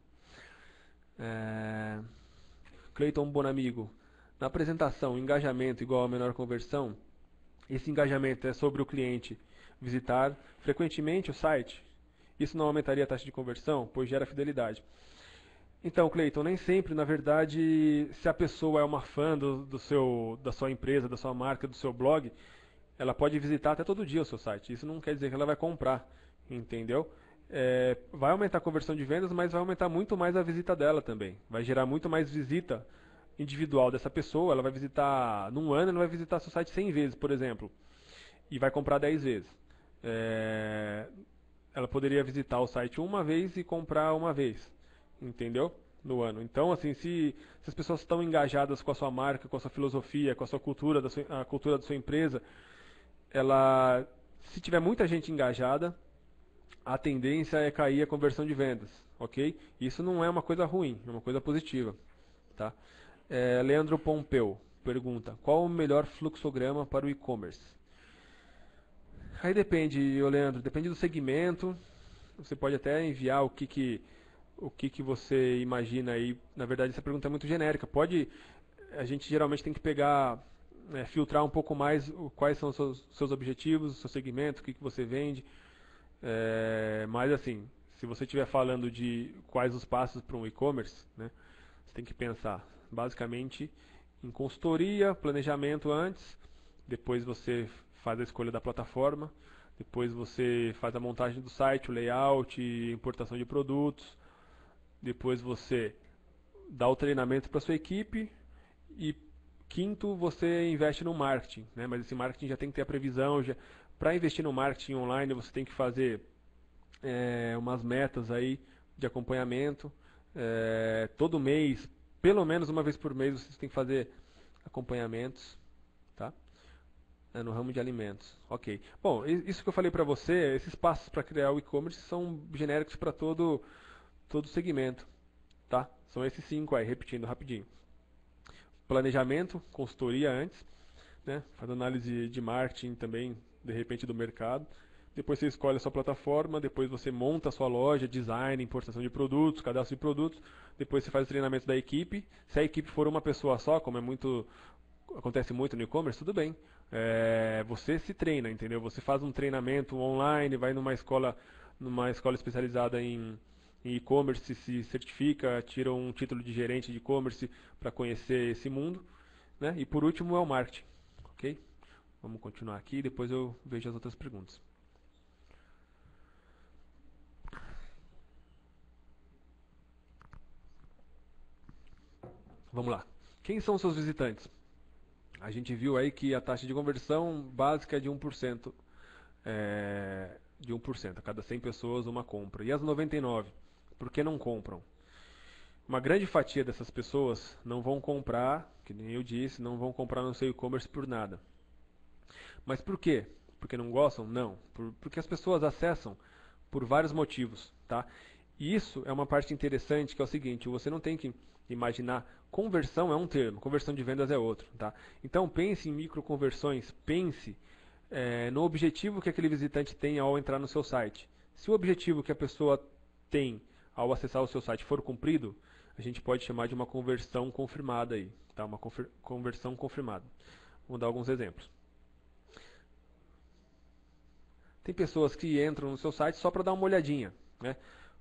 Cleiton Bonamigo. Na apresentação, engajamento igual a menor conversão, esse engajamento é sobre o cliente visitar frequentemente o site. Isso não aumentaria a taxa de conversão, pois gera fidelidade. Então, Cleiton, nem sempre, na verdade, se a pessoa é uma fã da sua empresa, da sua marca, do seu blog, ela pode visitar até todo dia o seu site. Isso não quer dizer que ela vai comprar, entendeu? Vai aumentar a conversão de vendas, mas vai aumentar muito mais a visita dela também. Vai gerar muito mais visita individual dessa pessoa. Ela vai visitar, num ano, ela vai visitar seu site 100 vezes, por exemplo, e vai comprar 10 vezes. Ela poderia visitar o site uma vez e comprar uma vez. Entendeu? No ano. Então, assim, se as pessoas estão engajadas com a sua marca, com a sua filosofia, com a sua cultura, a cultura da sua empresa, se tiver muita gente engajada, a tendência é cair a conversão de vendas, ok? Isso não é uma coisa ruim, é uma coisa positiva, tá? Leandro Pompeu pergunta, qual o melhor fluxograma para o e-commerce? Aí depende, Leandro, depende do segmento, você pode até enviar o que você imagina aí. Na verdade, essa pergunta é muito genérica. A gente geralmente tem que pegar, filtrar um pouco mais quais são os seus objetivos, o seu segmento, o que você vende. Mas assim, Se você estiver falando de quais os passos para um e-commerce, né, você tem que pensar basicamente em consultoria, planejamento antes, depois você faz a escolha da plataforma, depois você faz a montagem do site, o layout, importação de produtos, depois você dá o treinamento para sua equipe e quinto, você investe no marketing, né? Mas esse marketing já tem que ter a previsão. Para investir no marketing online, você tem que fazer umas metas aí de acompanhamento. Todo mês, pelo menos uma vez por mês, você tem que fazer acompanhamentos, tá? No ramo de alimentos. Ok. Bom, isso que eu falei para você, esses passos para criar o e-commerce são genéricos para todo segmento, tá? São esses 5 aí, repetindo rapidinho. Planejamento, consultoria antes, né? Faz análise de marketing também, de repente, do mercado. Depois você escolhe a sua plataforma, depois você monta a sua loja, design, importação de produtos, cadastro de produtos. Depois você faz o treinamento da equipe. Se a equipe for uma pessoa só, como acontece muito no e-commerce, tudo bem. Você se treina, entendeu? Você faz um treinamento online, vai numa escola especializada em e-commerce, se certifica, tira um título de gerente de e-commerce para conhecer esse mundo, né? E por último é o marketing, ok? Vamos continuar aqui e depois eu vejo as outras perguntas. Vamos lá. Quem são os seus visitantes? A gente viu aí que a taxa de conversão básica é de 1%. De 1%. A cada 100 pessoas, uma compra. E as 99? Por que não compram? Uma grande fatia dessas pessoas não vão comprar, que nem eu disse, não vão comprar no seu e-commerce por nada. Mas por quê? Porque não gostam? Não. Porque as pessoas acessam por vários motivos, tá? E isso é uma parte interessante, que é o seguinte, você não tem que imaginar, conversão é um termo, conversão de vendas é outro, tá? Então pense em microconversões, pense no objetivo que aquele visitante tem ao entrar no seu site. Se o objetivo que a pessoa tem ao acessar o seu site for cumprido, a gente pode chamar de uma conversão confirmada aí, tá? Uma conversão confirmada. Vou dar alguns exemplos. Tem pessoas que entram no seu site só para dar uma olhadinha, né?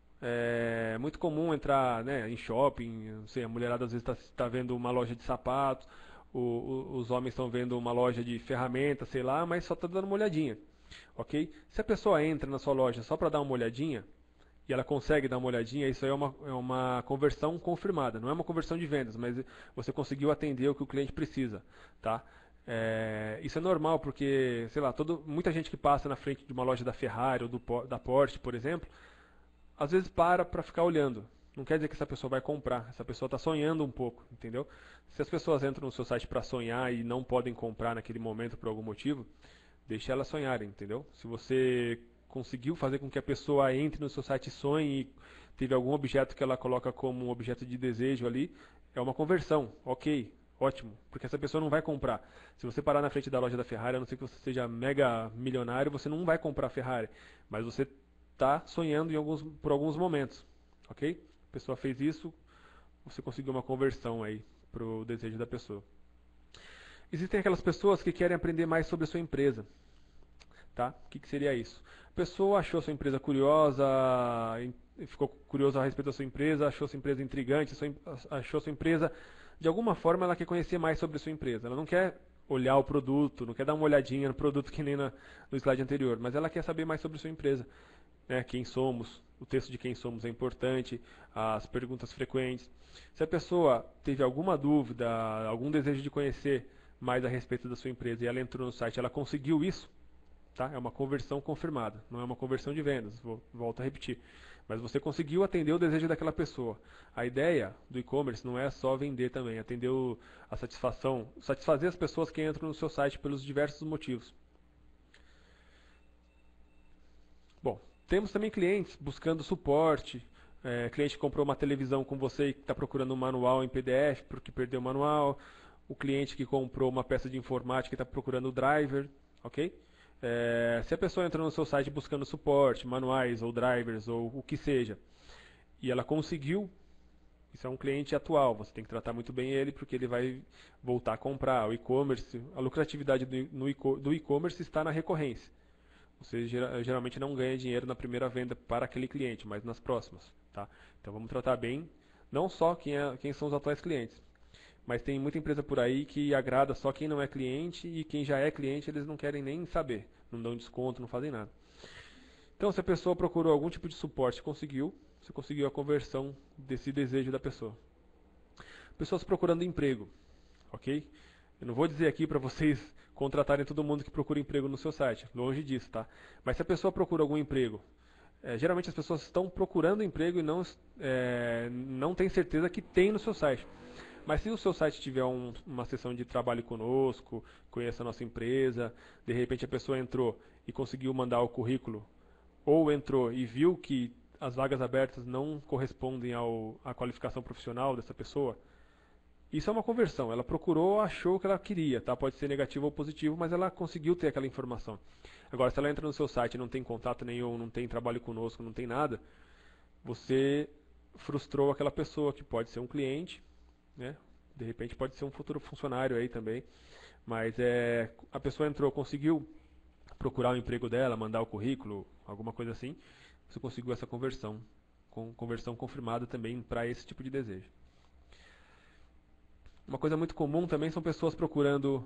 É muito comum entrar, né, em shopping, não sei, a mulherada às vezes está vendo uma loja de sapatos, os homens estão vendo uma loja de ferramentas, sei lá, mas só está dando uma olhadinha, ok? Se a pessoa entra na sua loja só para dar uma olhadinha, e ela consegue dar uma olhadinha, isso aí é uma conversão confirmada, não é uma conversão de vendas, mas você conseguiu atender o que o cliente precisa, tá? Isso é normal porque, sei lá, muita gente que passa na frente de uma loja da Ferrari ou da Porsche, por exemplo, às vezes para ficar olhando. Não quer dizer que essa pessoa vai comprar. Essa pessoa está sonhando um pouco, entendeu? Se as pessoas entram no seu site para sonhar e não podem comprar naquele momento por algum motivo, deixe elas sonharem, entendeu? Se você conseguiu fazer com que a pessoa entre no seu site e sonhe e teve algum objeto que ela coloca como um objeto de desejo ali, é uma conversão. Ok, ótimo. Porque essa pessoa não vai comprar. Se você parar na frente da loja da Ferrari, a não ser que você seja mega milionário, você não vai comprar a Ferrari. Mas você está sonhando por alguns momentos, ok? A pessoa fez isso, você conseguiu uma conversão aí para o desejo da pessoa. Existem aquelas pessoas que querem aprender mais sobre a sua empresa, tá? O que seria isso? A pessoa achou a sua empresa curiosa, ficou curiosa a respeito da sua empresa, achou a sua empresa intrigante, achou a sua empresa, de alguma forma ela quer conhecer mais sobre a sua empresa. Ela não quer olhar o produto, não quer dar uma olhadinha no produto que nem no slide anterior, mas ela quer saber mais sobre a sua empresa. Né, quem somos, o texto de quem somos é importante, as perguntas frequentes. Se a pessoa teve alguma dúvida, algum desejo de conhecer mais a respeito da sua empresa e ela entrou no site, ela conseguiu isso, tá? É uma conversão confirmada, não é uma conversão de vendas, volto a repetir. Mas você conseguiu atender o desejo daquela pessoa. A ideia do e-commerce não é só vender também, atender a satisfazer as pessoas que entram no seu site pelos diversos motivos. Bom, temos também clientes buscando suporte, cliente que comprou uma televisão com você e está procurando um manual em PDF porque perdeu o manual, o cliente que comprou uma peça de informática e está procurando o driver, ok? Se a pessoa entra no seu site buscando suporte, manuais ou drivers ou o que seja, e ela conseguiu, isso é um cliente atual, você tem que tratar muito bem ele porque ele vai voltar a comprar. O e-commerce, a lucratividade do e-commerce está na recorrência. você geralmente não ganha dinheiro na primeira venda para aquele cliente, mas nas próximas, tá? Então vamos tratar bem, não só quem são os atuais clientes, mas tem muita empresa por aí que agrada só quem não é cliente e quem já é cliente eles não querem nem saber, não dão desconto, não fazem nada. Então se a pessoa procurou algum tipo de suporte, você conseguiu a conversão desse desejo da pessoa. Pessoas procurando emprego, ok? Eu não vou dizer aqui para vocês contratarem todo mundo que procura emprego no seu site, longe disso, tá? Mas se a pessoa procura algum emprego, geralmente as pessoas estão procurando emprego e não tem certeza que tem no seu site. Mas se o seu site tiver uma seção de trabalho conosco, conheça a nossa empresa, de repente a pessoa entrou e conseguiu mandar o currículo, ou entrou e viu que as vagas abertas não correspondem à qualificação profissional dessa pessoa, isso é uma conversão. Ela procurou, achou o que ela queria, tá? Pode ser negativo ou positivo, mas ela conseguiu ter aquela informação. Agora, se ela entra no seu site e não tem contato nenhum, não tem trabalho conosco, não tem nada, você frustrou aquela pessoa que pode ser um cliente, né? De repente pode ser um futuro funcionário aí também, mas a pessoa entrou, conseguiu procurar o emprego dela, mandar o currículo, alguma coisa assim, você conseguiu essa conversão, com conversão confirmada também para esse tipo de desejo. Uma coisa muito comum também são pessoas procurando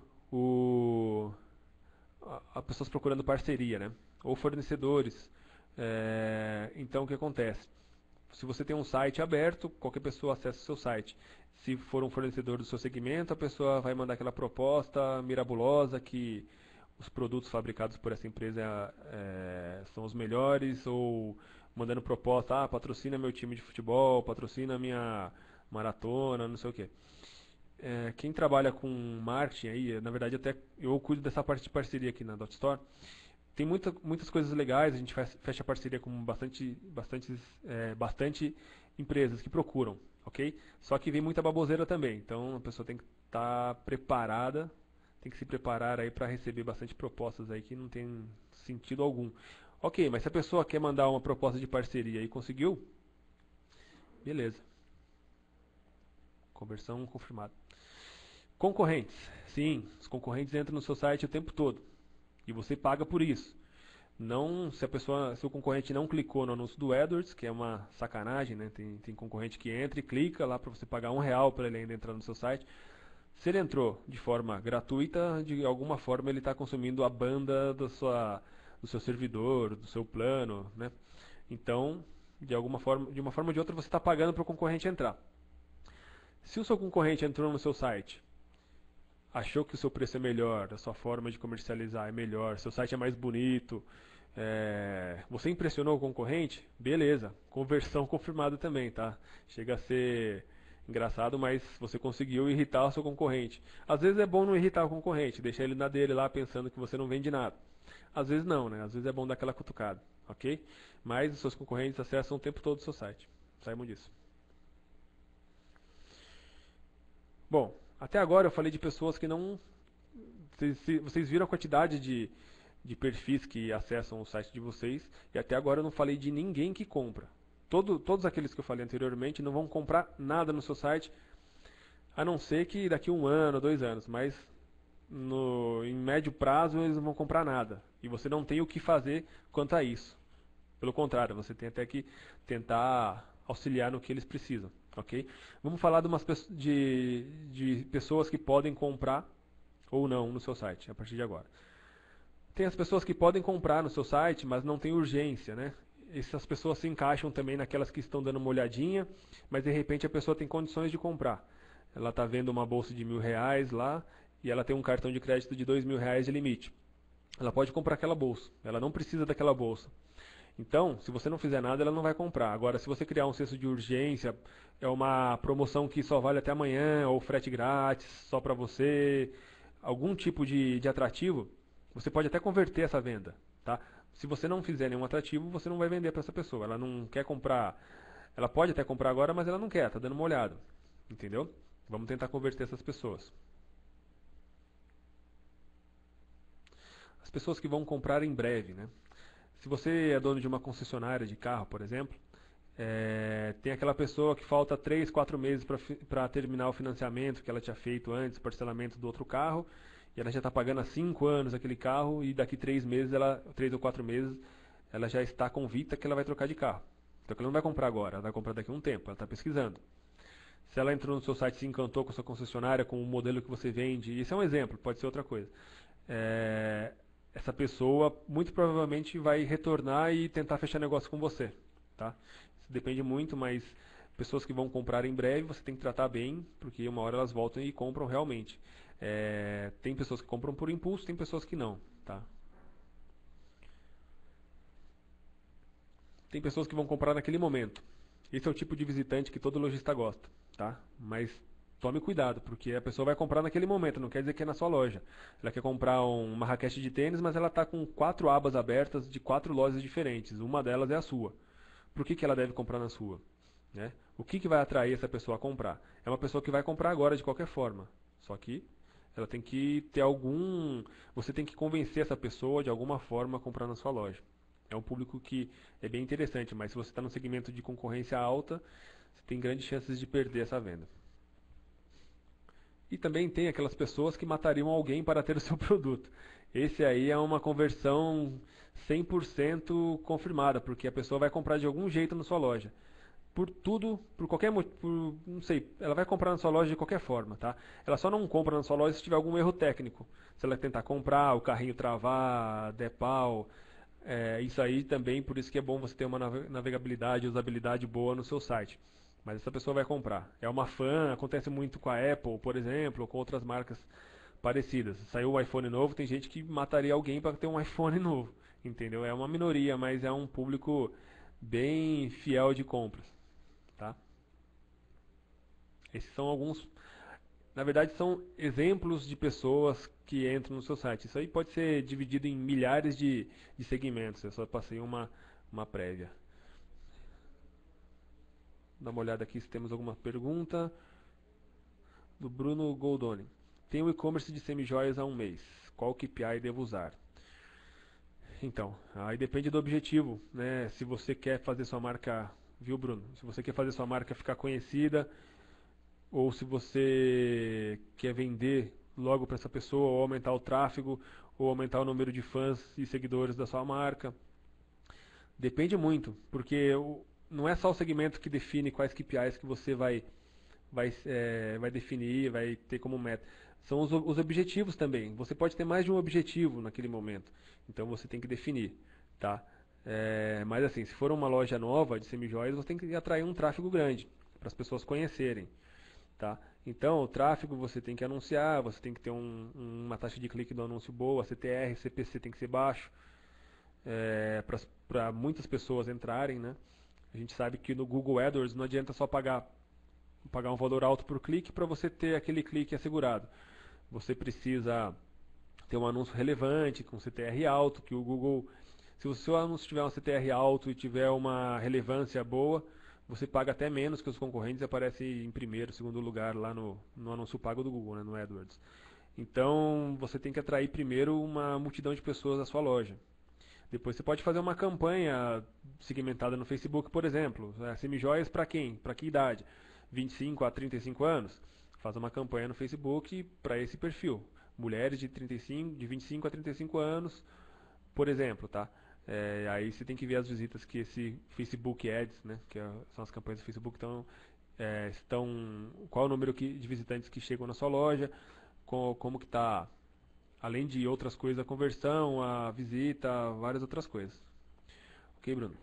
pessoas procurando parceria, né? Ou fornecedores. Então o que acontece? Se você tem um site aberto, qualquer pessoa acessa o seu site. Se for um fornecedor do seu segmento, a pessoa vai mandar aquela proposta mirabulosa que os produtos fabricados por essa empresa são os melhores, ou mandando proposta, patrocina meu time de futebol, patrocina minha maratona, não sei o quê. Quem trabalha com marketing aí, na verdade até eu cuido dessa parte de parceria aqui na DotStore. Tem muitas coisas legais, a gente fecha parceria com bastante empresas que procuram, ok? Só que vem muita baboseira também, então a pessoa tem que estar preparada, tem que se preparar aí para receber bastante propostas aí que não tem sentido algum. Ok, mas se a pessoa quer mandar uma proposta de parceria e conseguiu, beleza. Conversão confirmada. Concorrentes. Sim, os concorrentes entram no seu site o tempo todo. E você paga por isso. Não, se o concorrente não clicou no anúncio do AdWords, que é uma sacanagem, né? Tem concorrente que entra e clica lá para você pagar R$ 1 para ele ainda entrar no seu site. Se ele entrou de forma gratuita, de alguma forma ele está consumindo a banda do seu servidor, do seu plano, né? Então, de uma forma ou de outra, você está pagando para o concorrente entrar. Se o seu concorrente entrou no seu site, achou que o seu preço é melhor, a sua forma de comercializar é melhor, seu site é mais bonito, você impressionou o concorrente, beleza, conversão confirmada também, tá? Chega a ser engraçado, mas você conseguiu irritar o seu concorrente. Às vezes é bom não irritar o concorrente, deixar ele na dele lá pensando que você não vende nada. Às vezes não, né? Às vezes é bom dar aquela cutucada, ok? Mas os seus concorrentes acessam o tempo todo o seu site. Saibam disso. Bom, até agora eu falei de pessoas que não... Vocês viram a quantidade de perfis que acessam o site de vocês, e até agora eu não falei de ninguém que compra. Todos aqueles que eu falei anteriormente não vão comprar nada no seu site, a não ser que daqui 1 ano, 2 anos, mas em médio prazo eles não vão comprar nada. E você não tem o que fazer quanto a isso. Pelo contrário, você tem até que tentar auxiliar no que eles precisam. Ok? Vamos falar de pessoas que podem comprar ou não no seu site, a partir de agora. Tem as pessoas que podem comprar no seu site, mas não tem urgência, né? Essas pessoas se encaixam também naquelas que estão dando uma olhadinha, mas de repente a pessoa tem condições de comprar. Ela está vendo uma bolsa de R$ 1.000 lá e ela tem um cartão de crédito de R$ 2.000 de limite. Ela pode comprar aquela bolsa, ela não precisa daquela bolsa. Então, se você não fizer nada, ela não vai comprar. Agora, se você criar um senso de urgência, é uma promoção que só vale até amanhã, ou frete grátis, só para você, algum tipo de atrativo, você pode até converter essa venda, tá? Se você não fizer nenhum atrativo, você não vai vender para essa pessoa. Ela não quer comprar, ela pode até comprar agora, mas ela não quer, tá dando uma olhada, entendeu? Vamos tentar converter essas pessoas. As pessoas que vão comprar em breve, né? Se você é dono de uma concessionária de carro, por exemplo, tem aquela pessoa que falta 3, 4 meses para terminar o financiamento que ela tinha feito antes, parcelamento do outro carro, e ela já está pagando há 5 anos aquele carro e daqui 3 meses, 3 ou 4 meses, ela já está convicta que ela vai trocar de carro. Então ela não vai comprar agora, ela vai comprar daqui a um tempo, ela está pesquisando. Se ela entrou no seu site e se encantou com a sua concessionária, com o modelo que você vende, isso é um exemplo, pode ser outra coisa. Essa pessoa muito provavelmente vai retornar e tentar fechar negócio com você. Tá? Isso depende muito, mas pessoas que vão comprar em breve você tem que tratar bem, porque uma hora elas voltam e compram realmente. Tem pessoas que compram por impulso, tem pessoas que não. Tá? Tem pessoas que vão comprar naquele momento. Esse é o tipo de visitante que todo lojista gosta. Tá? Mas tome cuidado, porque a pessoa vai comprar naquele momento, não quer dizer que é na sua loja. Ela quer comprar uma raquete de tênis, mas ela está com 4 abas abertas de 4 lojas diferentes. Uma delas é a sua. Por que ela deve comprar na sua? Né? O que vai atrair essa pessoa a comprar? É uma pessoa que vai comprar agora de qualquer forma. Só que ela tem que ter algum... Você tem que convencer essa pessoa de alguma forma a comprar na sua loja. É um público que é bem interessante, mas se você está no segmento de concorrência alta, você tem grandes chances de perder essa venda. E também tem aquelas pessoas que matariam alguém para ter o seu produto. Esse aí é uma conversão 100% confirmada, porque a pessoa vai comprar de algum jeito na sua loja. Por tudo, por qualquer motivo, não sei, ela vai comprar na sua loja de qualquer forma, tá? Ela só não compra na sua loja se tiver algum erro técnico. Se ela tentar comprar, o carrinho travar, der pau, isso aí também, por isso que é bom você ter uma navegabilidade, usabilidade boa no seu site. Mas essa pessoa vai comprar. É uma fã, acontece muito com a Apple, por exemplo, ou com outras marcas parecidas. Saiu o iPhone novo, tem gente que mataria alguém para ter um iPhone novo, entendeu? É uma minoria, mas é um público bem fiel de compras, tá? Esses são alguns, na verdade, são exemplos de pessoas que entram no seu site. Isso aí pode ser dividido em milhares de segmentos. Eu só passei uma prévia. Dá uma olhada aqui se temos alguma pergunta. Do Bruno Goldoni. Tenho e-commerce de semijoias há um mês. Qual KPI devo usar? Então, aí depende do objetivo, né? Se você quer fazer sua marca, viu, Bruno? Se você quer fazer sua marca ficar conhecida, ou se você quer vender logo para essa pessoa, ou aumentar o tráfego, ou aumentar o número de fãs e seguidores da sua marca. Depende muito, porque não é só o segmento que define quais KPIs que você vai definir, vai ter como meta. São os objetivos também. Você pode ter mais de um objetivo naquele momento. Então você tem que definir, tá? Mas assim, se for uma loja nova de semijoias, você tem que atrair um tráfego grande para as pessoas conhecerem, tá? Então o tráfego você tem que anunciar, você tem que ter uma taxa de clique do anúncio boa, CTR, CPC tem que ser baixo, para muitas pessoas entrarem, né? A gente sabe que no Google AdWords não adianta só pagar um valor alto por clique para você ter aquele clique assegurado. Você precisa ter um anúncio relevante, com CTR alto, que o Google, se o seu anúncio tiver um CTR alto e tiver uma relevância boa, você paga até menos que os concorrentes e aparece em primeiro, segundo lugar lá no anúncio pago do Google, né, no AdWords. Então, você tem que atrair primeiro uma multidão de pessoas à sua loja. Depois você pode fazer uma campanha segmentada no Facebook, por exemplo. Semijoias para quem? Para que idade? 25 a 35 anos? Faz uma campanha no Facebook para esse perfil. Mulheres de 25 a 35 anos, por exemplo, tá? Aí você tem que ver as visitas que esse Facebook Ads, né, que são as campanhas do Facebook, qual é o número de visitantes que chegam na sua loja, como que está, além de outras coisas, a conversão, a visita, várias outras coisas. Ok, Bruno?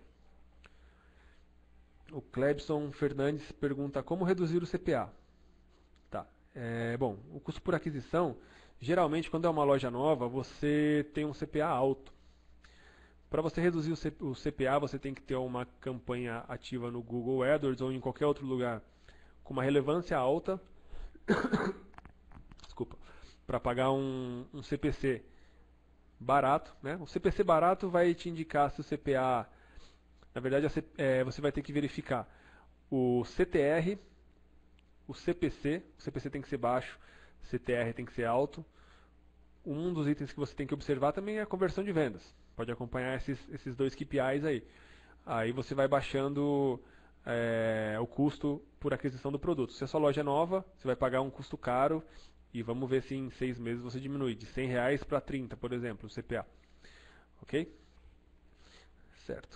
O Clebson Fernandes pergunta como reduzir o CPA. Tá. Bom, o custo por aquisição, geralmente quando é uma loja nova, você tem um CPA alto. Para você reduzir o CPA, você tem que ter uma campanha ativa no Google AdWords ou em qualquer outro lugar com uma relevância alta. Desculpa. Para pagar um CPC barato, né? O CPC barato vai te indicar se o CPA... Na verdade, você vai ter que verificar o CTR, o CPC tem que ser baixo, o CTR tem que ser alto. Um dos itens que você tem que observar também é a conversão de vendas. Pode acompanhar esses dois KPIs aí. Aí você vai baixando o custo por aquisição do produto. Se a sua loja é nova, você vai pagar um custo caro E vamos ver se em 6 meses você diminui de R$ 100 para 30, por exemplo, o CPA. Ok? Certo.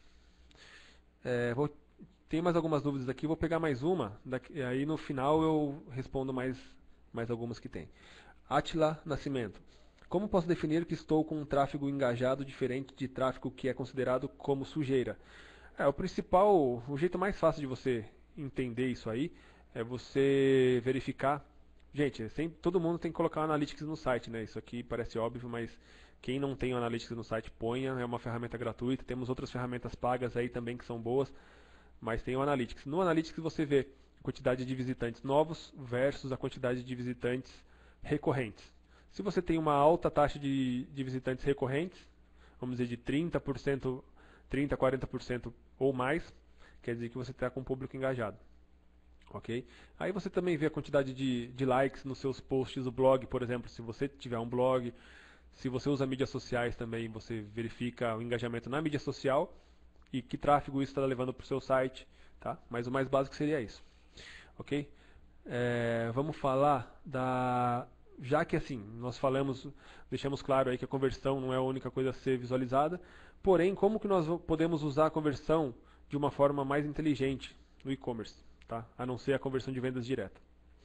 Tem mais algumas dúvidas aqui, vou pegar mais uma, aí no final eu respondo mais algumas que tem. Atila Nascimento. Como posso definir que estou com um tráfego engajado diferente de tráfego que é considerado como sujeira? O jeito mais fácil de você entender isso aí é você verificar. Gente, todo mundo tem que colocar o Analytics no site, né? Isso aqui parece óbvio, mas quem não tem o Analytics no site, ponha. É uma ferramenta gratuita. Temos outras ferramentas pagas aí também que são boas, mas tem o Analytics. No Analytics você vê a quantidade de visitantes novos versus a quantidade de visitantes recorrentes. Se você tem uma alta taxa de visitantes recorrentes, vamos dizer de 30%, 30, 40% ou mais, quer dizer que você está com um público engajado. Ok? Aí você também vê a quantidade de likes nos seus posts do blog, por exemplo, se você tiver um blog. Se você usa mídias sociais também, você verifica o engajamento na mídia social e que tráfego isso está levando para o seu site. Tá? Mas o mais básico seria isso. Ok? Vamos falar da... Já que assim, nós deixamos claro aí que a conversão não é a única coisa a ser visualizada, porém, como que nós podemos usar a conversão de uma forma mais inteligente no e-commerce, tá? A não ser a conversão de vendas direta.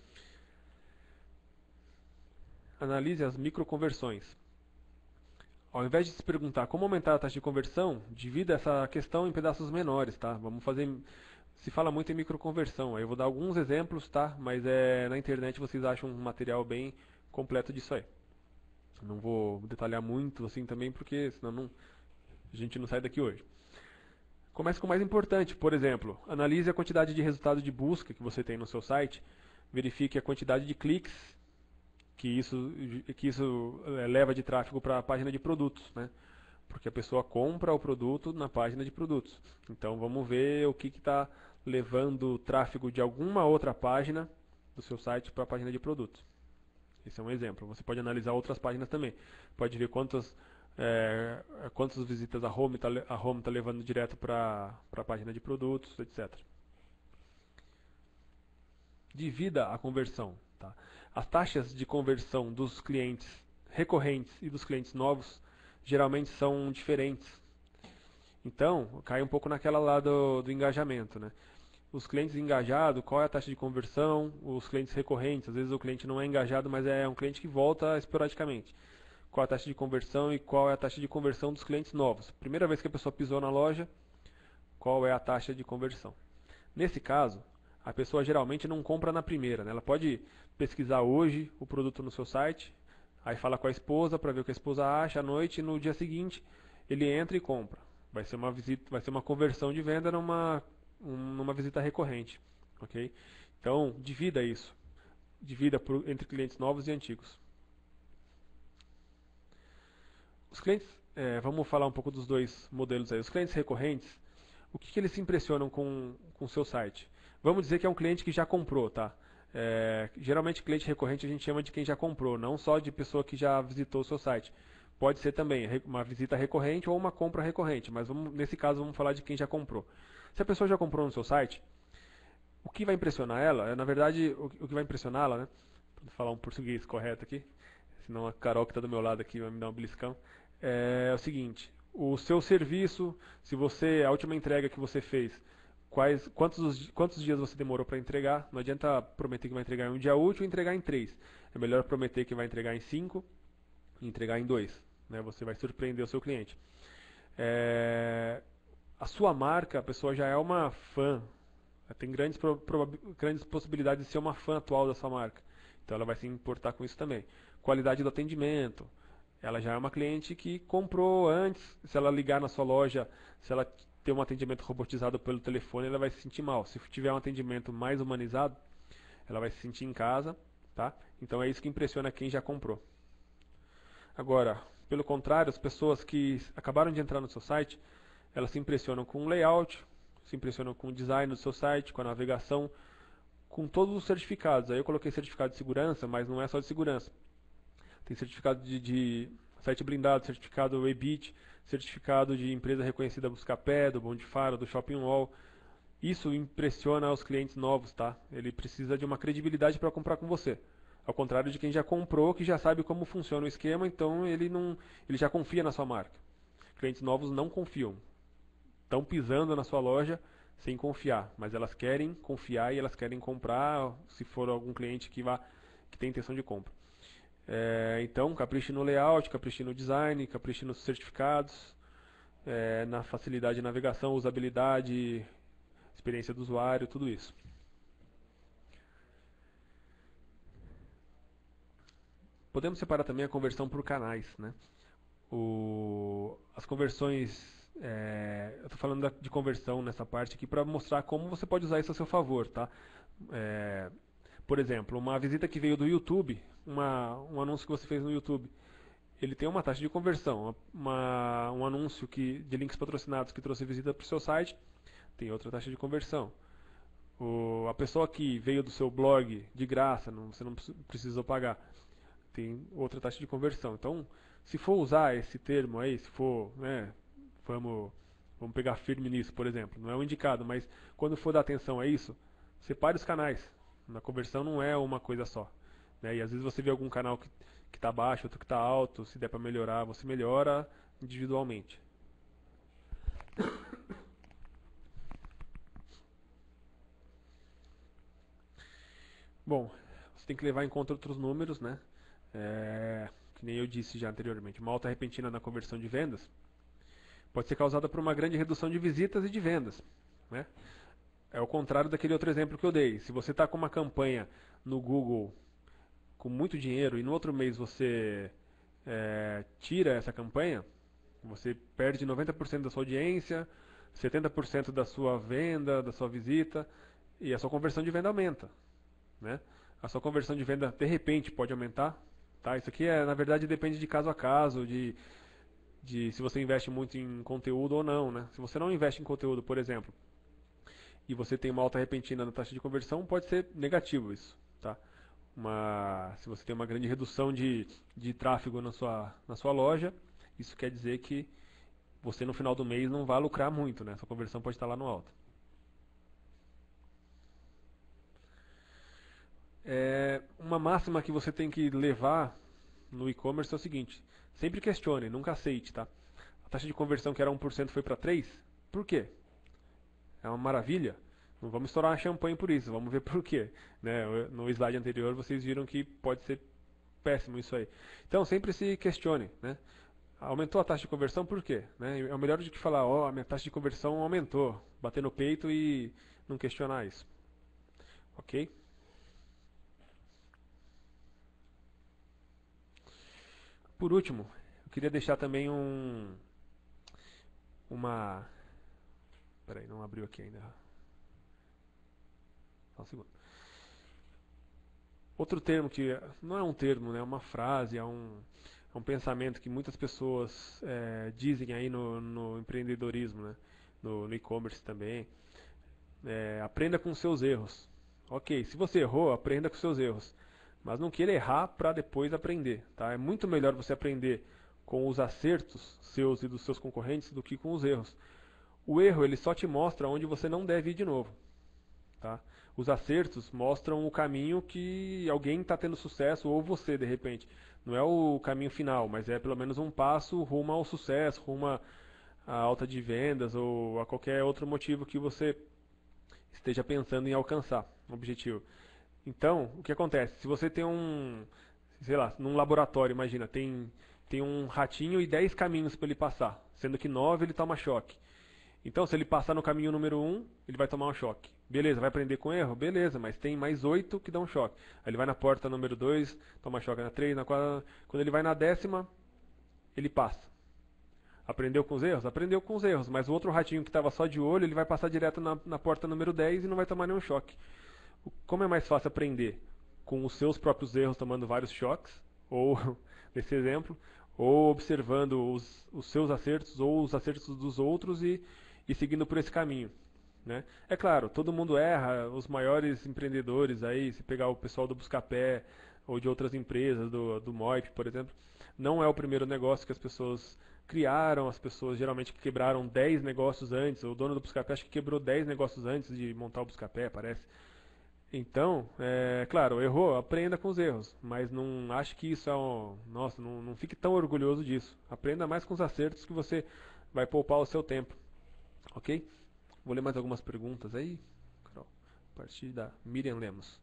Analise as microconversões. Ao invés de se perguntar como aumentar a taxa de conversão, divida essa questão em pedaços menores, tá? Se fala muito em microconversão, aí eu vou dar alguns exemplos, tá? Mas na internet vocês acham um material bem completo disso aí. Não vou detalhar muito assim também, porque senão a gente não sai daqui hoje. Comece com o mais importante, por exemplo, analise a quantidade de resultados de busca que você tem no seu site, verifique a quantidade de cliques que isso leva de tráfego para a página de produtos, né? Porque a pessoa compra o produto na página de produtos. Então vamos ver o que está levando tráfego de alguma outra página do seu site para a página de produtos. Esse é um exemplo. Você pode analisar outras páginas também. Pode ver quantas visitas a home tá levando direto para a página de produtos, etc. Divida a conversão. Tá? As taxas de conversão dos clientes recorrentes e dos clientes novos geralmente são diferentes. Então, cai um pouco naquela lá do engajamento, né? Os clientes engajados, qual é a taxa de conversão? Os clientes recorrentes, às vezes o cliente não é engajado, mas é um cliente que volta esporadicamente. Qual é a taxa de conversão e qual é a taxa de conversão dos clientes novos? Primeira vez que a pessoa pisou na loja, qual é a taxa de conversão? Nesse caso, a pessoa geralmente não compra na primeira, né? Ela pode pesquisar hoje o produto no seu site, aí fala com a esposa para ver o que a esposa acha à noite e no dia seguinte ele entra e compra. Vai ser uma conversão de venda numa visita recorrente, ok? Então, divida isso. Divida entre clientes novos e antigos. Os clientes, vamos falar um pouco dos dois modelos aí. Os clientes recorrentes, o que eles se impressionam com o seu site? Vamos dizer que é um cliente que já comprou, tá? Geralmente cliente recorrente a gente chama de quem já comprou, não só de pessoa que já visitou o seu site. Pode ser também uma visita recorrente ou uma compra recorrente, mas nesse caso vamos falar de quem já comprou. Se a pessoa já comprou no seu site, o que vai impressionar ela, na verdade, o que vai impressioná-la, né? Vou falar um português correto aqui, senão a Carol que está do meu lado aqui vai me dar um beliscão. É o seguinte, o seu serviço, a última entrega que você fez, quantos dias você demorou para entregar? Não adianta prometer que vai entregar em um dia útil e entregar em 3. É melhor prometer que vai entregar em 5 e entregar em 2. Né? Você vai surpreender o seu cliente. A sua marca, a pessoa já é uma fã. Tem grandes possibilidades de ser uma fã atual da sua marca. Então ela vai se importar com isso também. Qualidade do atendimento. Ela já é uma cliente que comprou antes. Se ela ligar na sua loja, se ela ter um atendimento robotizado pelo telefone, ela vai se sentir mal. Se tiver um atendimento mais humanizado, ela vai se sentir em casa. Tá? Então é isso que impressiona quem já comprou. Agora, pelo contrário, as pessoas que acabaram de entrar no seu site, elas se impressionam com o layout, se impressionam com o design do seu site, com a navegação, com todos os certificados. Aí eu coloquei certificado de segurança, mas não é só de segurança. Tem certificado de site blindado, certificado EBIT, certificado de empresa reconhecida Buscapé, do Bom de Faro, do Shopping Wall. Isso impressiona os clientes novos, tá? Ele precisa de uma credibilidade para comprar com você. Ao contrário de quem já comprou, que já sabe como funciona o esquema, então ele já confia na sua marca. Clientes novos não confiam. Estão pisando na sua loja sem confiar, mas elas querem confiar e elas querem comprar, se for algum cliente que tem intenção de compra. Então, capriche no layout, capriche no design, capriche nos certificados, na facilidade de navegação, usabilidade, experiência do usuário, tudo isso. Podemos separar também a conversão por canais, né? As conversões, eu estou falando de conversão nessa parte aqui para mostrar como você pode usar isso a seu favor, tá? Por exemplo, uma visita que veio do YouTube, um anúncio que você fez no YouTube, ele tem uma taxa de conversão. Um anúncio de links patrocinados que trouxe visita para o seu site, tem outra taxa de conversão. A pessoa que veio do seu blog de graça, você não precisou pagar, tem outra taxa de conversão. Então, se for usar esse termo aí, se for, né, vamos pegar firme nisso, por exemplo, não é o indicado, mas quando for dar atenção a isso, separe os canais. Na conversão não é uma coisa só, né? E às vezes você vê algum canal que está baixo, outro que está alto, se der para melhorar, você melhora individualmente. Bom, você tem que levar em conta outros números, né? Que nem eu disse já anteriormente, uma alta repentina na conversão de vendas pode ser causada por uma grande redução de visitas e de vendas, né? É o contrário daquele outro exemplo que eu dei. Se você está com uma campanha no Google com muito dinheiro e no outro mês você tira essa campanha, você perde 90% da sua audiência, 70% da sua venda, da sua visita, e a sua conversão de venda aumenta, né? A sua conversão de venda de repente pode aumentar, tá? Isso aqui na verdade depende de caso a caso, de se você investe muito em conteúdo ou não, né? Se você não investe em conteúdo, por exemplo, e você tem uma alta repentina na taxa de conversão, pode ser negativo isso, tá? Se você tem uma grande redução de tráfego na sua loja, isso quer dizer que você no final do mês não vai lucrar muito, né? Sua conversão pode estar lá no alto. Uma máxima que você tem que levar no e-commerce é o seguinte: sempre questione, nunca aceite, tá? A taxa de conversão que era 1% foi para 3%, por quê? É uma maravilha? Não vamos estourar champanhe por isso, vamos ver por quê, né? No slide anterior vocês viram que pode ser péssimo isso aí. Então sempre se questione, né? Aumentou a taxa de conversão por quê? Né? É o melhor do que falar, a minha taxa de conversão aumentou, bater no peito e não questionar isso. Ok? Por último, eu queria deixar também Peraí, não abriu aqui ainda. Só um segundo. Outro termo que não é um termo, né? É uma frase, é um pensamento que muitas pessoas dizem aí no empreendedorismo, né? No e-commerce também. Aprenda com seus erros. Ok, se você errou, aprenda com seus erros. Mas não queira errar para depois aprender, tá? É muito melhor você aprender com os acertos seus e dos seus concorrentes do que com os erros. O erro, ele só te mostra onde você não deve ir de novo, tá? Os acertos mostram o caminho que alguém está tendo sucesso, ou você, de repente. Não é o caminho final, mas é pelo menos um passo rumo ao sucesso, rumo à alta de vendas, ou a qualquer outro motivo que você esteja pensando em alcançar, um objetivo. Então, o que acontece? Se você tem sei lá, num laboratório, imagina, tem um ratinho e 10 caminhos para ele passar, sendo que 9 ele toma choque. Então, se ele passar no caminho número 1, ele vai tomar um choque. Beleza, vai aprender com erro? Beleza, mas tem mais 8 que dão choque. Aí ele vai na porta número 2, toma choque na 3, na 4. Quando ele vai na 10ª, ele passa. Aprendeu com os erros? Aprendeu com os erros, mas o outro ratinho que estava só de olho, ele vai passar direto na porta número 10 e não vai tomar nenhum choque. Como é mais fácil aprender? Com os seus próprios erros, tomando vários choques, ou, nesse exemplo, ou observando os seus acertos ou os acertos dos outros e seguindo por esse caminho, né? É claro, todo mundo erra, os maiores empreendedores aí, se pegar o pessoal do Buscapé ou de outras empresas, do Moip, por exemplo, não é o primeiro negócio que as pessoas criaram, as pessoas geralmente quebraram 10 negócios antes, o dono do Buscapé acho que quebrou 10 negócios antes de montar o Buscapé, parece. Então, claro, errou, aprenda com os erros, mas não ache que isso é um. Nossa, não fique tão orgulhoso disso. Aprenda mais com os acertos que você vai poupar o seu tempo, ok? Vou ler mais algumas perguntas aí, Carol, a partir da Miriam Lemos.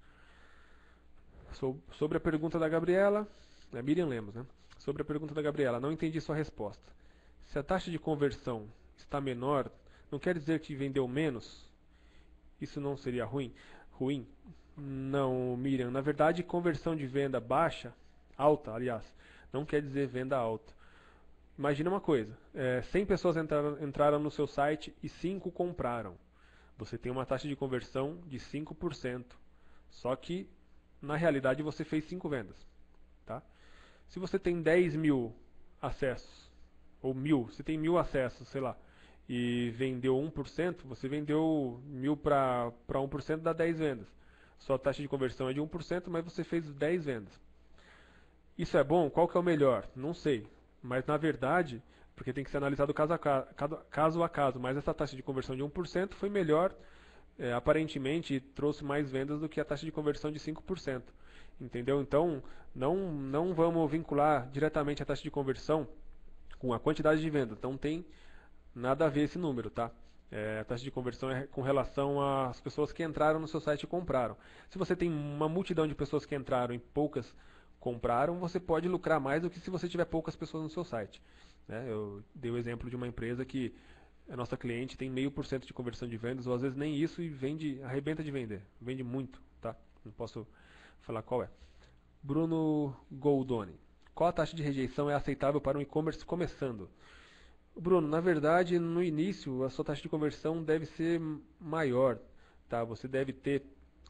Sobre a pergunta da Gabriela, é Miriam Lemos, né? Sobre a pergunta da Gabriela, não entendi sua resposta. Se a taxa de conversão está menor, não quer dizer que vendeu menos? Isso não seria ruim? Ruim? Não, Miriam. Na verdade, conversão de venda baixa, alta, aliás, não quer dizer venda alta. Imagina uma coisa: 100 pessoas entraram no seu site e 5 compraram. Você tem uma taxa de conversão de 5%. Só que, na realidade, você fez 5 vendas. Tá? Se você tem 10 mil acessos, ou 1000, você tem 1000 acessos, sei lá, e vendeu 1%, você vendeu 1000 para 1%, dá 10 vendas. Sua taxa de conversão é de 1%, mas você fez 10 vendas. Isso é bom? Qual que é o melhor? Não sei. Mas na verdade, porque tem que ser analisado caso a caso, mas essa taxa de conversão de 1% foi melhor, aparentemente trouxe mais vendas do que a taxa de conversão de 5%. Entendeu? Então, não vamos vincular diretamente a taxa de conversão com a quantidade de vendas. Não tem nada a ver esse número, tá? A taxa de conversão é com relação às pessoas que entraram no seu site e compraram. Se você tem uma multidão de pessoas que entraram e poucas compraram, você pode lucrar mais do que se você tiver poucas pessoas no seu site. Né? Eu dei o exemplo de uma empresa que a nossa cliente tem 0,5% de conversão de vendas, ou às vezes nem isso, e arrebenta de vender. Vende muito, tá? Não posso falar qual é. Bruno Goldoni. Qual a taxa de rejeição é aceitável para um e-commerce começando? Bruno, na verdade, no início, a sua taxa de conversão deve ser maior, tá? Você deve ter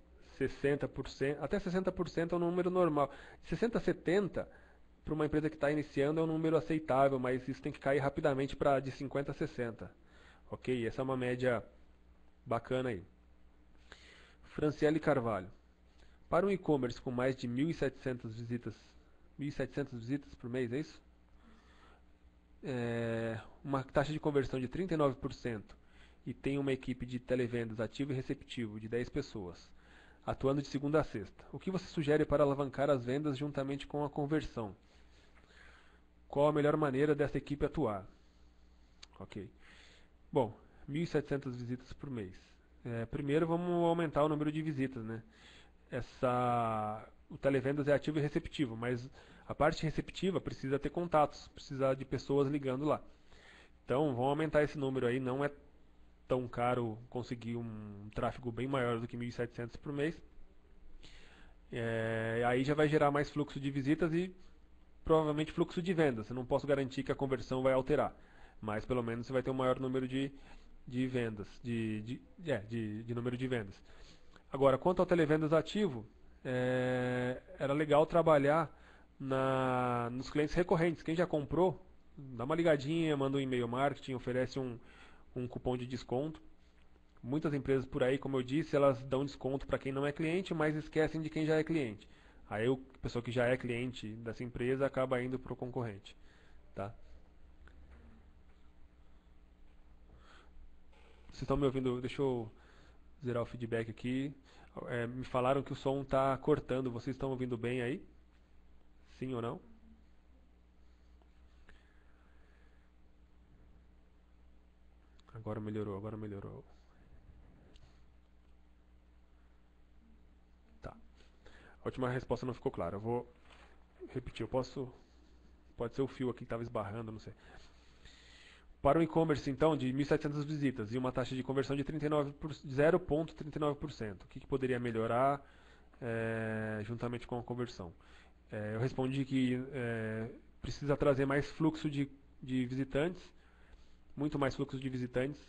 60%, até 60% é um número normal. 60 a 70 para uma empresa que está iniciando é um número aceitável, mas isso tem que cair rapidamente para de 50 a 60. Ok? Essa é uma média bacana aí. Franciele Carvalho. Para um e-commerce com mais de 1.700 visitas, 1.700 visitas por mês, é isso? Uma taxa de conversão de 39% e tem uma equipe de televendas ativo e receptivo de 10 pessoas, atuando de segunda a sexta. O que você sugere para alavancar as vendas juntamente com a conversão? Qual a melhor maneira dessa equipe atuar? Ok. Bom, 1.700 visitas por mês. Primeiro vamos aumentar o número de visitas, né? O televendas é ativo e receptivo, mas a parte receptiva precisa ter contatos, precisa de pessoas ligando lá. Então, vamos aumentar esse número aí, não é tão caro conseguir um tráfego bem maior do que 1.700 por mês. Aí já vai gerar mais fluxo de visitas e provavelmente fluxo de vendas. Eu não posso garantir que a conversão vai alterar, mas pelo menos você vai ter um maior número de vendas, de número de vendas. Agora, quanto ao televendas ativo, era legal trabalhar nos clientes recorrentes. Quem já comprou, dá uma ligadinha, manda um e-mail marketing, oferece um cupom de desconto. Muitas empresas por aí, como eu disse, elas dão desconto para quem não é cliente, mas esquecem de quem já é cliente. Aí a pessoa que já é cliente dessa empresa acaba indo para o concorrente. Tá? Vocês estão me ouvindo? Deixa eu zerar o feedback aqui. Me falaram que o som está cortando. Vocês estão ouvindo bem aí? Sim ou não? Agora melhorou, agora melhorou. Tá. A última resposta não ficou clara. Eu vou repetir. Pode ser o fio aqui que estava esbarrando, não sei. Para um e-commerce, então, de 1.700 visitas e uma taxa de conversão de 0,39%, o que poderia melhorar juntamente com a conversão? Eu respondi que precisa trazer mais fluxo de visitantes, muito mais fluxo de visitantes.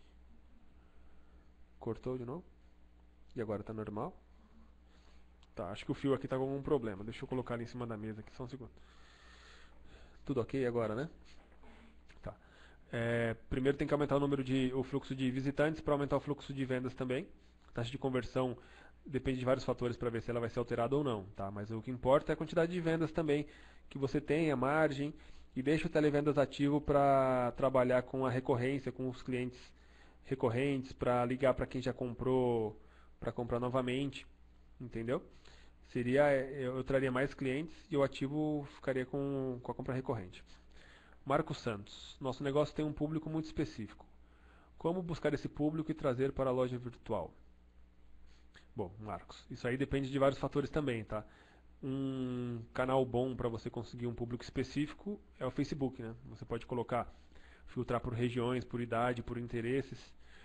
Cortou de novo? E agora está normal? Tá, acho que o fio aqui está com algum problema. Deixa eu colocar ele em cima da mesa aqui, só um segundo. Tudo ok agora, né? Tá. Primeiro tem que aumentar o fluxo de visitantes para aumentar o fluxo de vendas também. A taxa de conversão depende de vários fatores para ver se ela vai ser alterada ou não, tá? Mas o que importa é a quantidade de vendas também que você tem, a margem, e deixa o televendas ativo para trabalhar com a recorrência, com os clientes recorrentes, para ligar para quem já comprou, para comprar novamente. entendeu? Eu traria mais clientes e o ativo ficaria com a compra recorrente. Marcos Santos, nosso negócio tem um público muito específico. Como buscar esse público e trazer para a loja virtual? Bom, Marcos, isso aí depende de vários fatores também, tá? Um canal bom para você conseguir um público específico é o Facebook, né? Você pode colocar, filtrar por regiões, por idade, por interesses,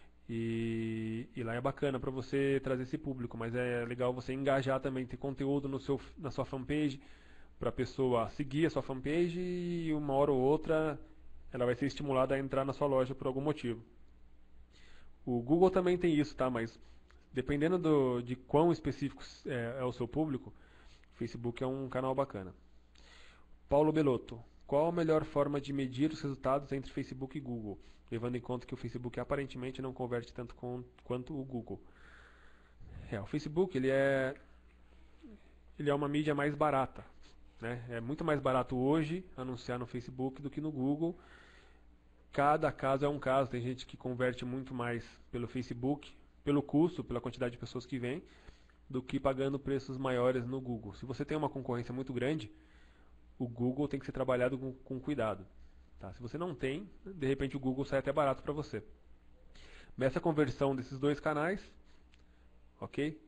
e lá é bacana para você trazer esse público, mas é legal você engajar também, ter conteúdo na sua fanpage, para a pessoa seguir a sua fanpage e uma hora ou outra ela vai ser estimulada a entrar na sua loja por algum motivo. O Google também tem isso, tá? Mas dependendo de quão específico é o seu público, o Facebook é um canal bacana. Paulo Belotto, qual a melhor forma de medir os resultados entre Facebook e Google, levando em conta que o Facebook aparentemente não converte tanto quanto o Google? O Facebook ele é uma mídia mais barata, né? É muito mais barato hoje anunciar no Facebook do que no Google. Cada caso é um caso. Tem gente que converte muito mais pelo Facebook, pelo custo, pela quantidade de pessoas que vêm, do que pagando preços maiores no Google. Se você tem uma concorrência muito grande, o Google tem que ser trabalhado com cuidado. Tá? Se você não tem, de repente o Google sai até barato para você. Meça a conversão desses dois canais, ok?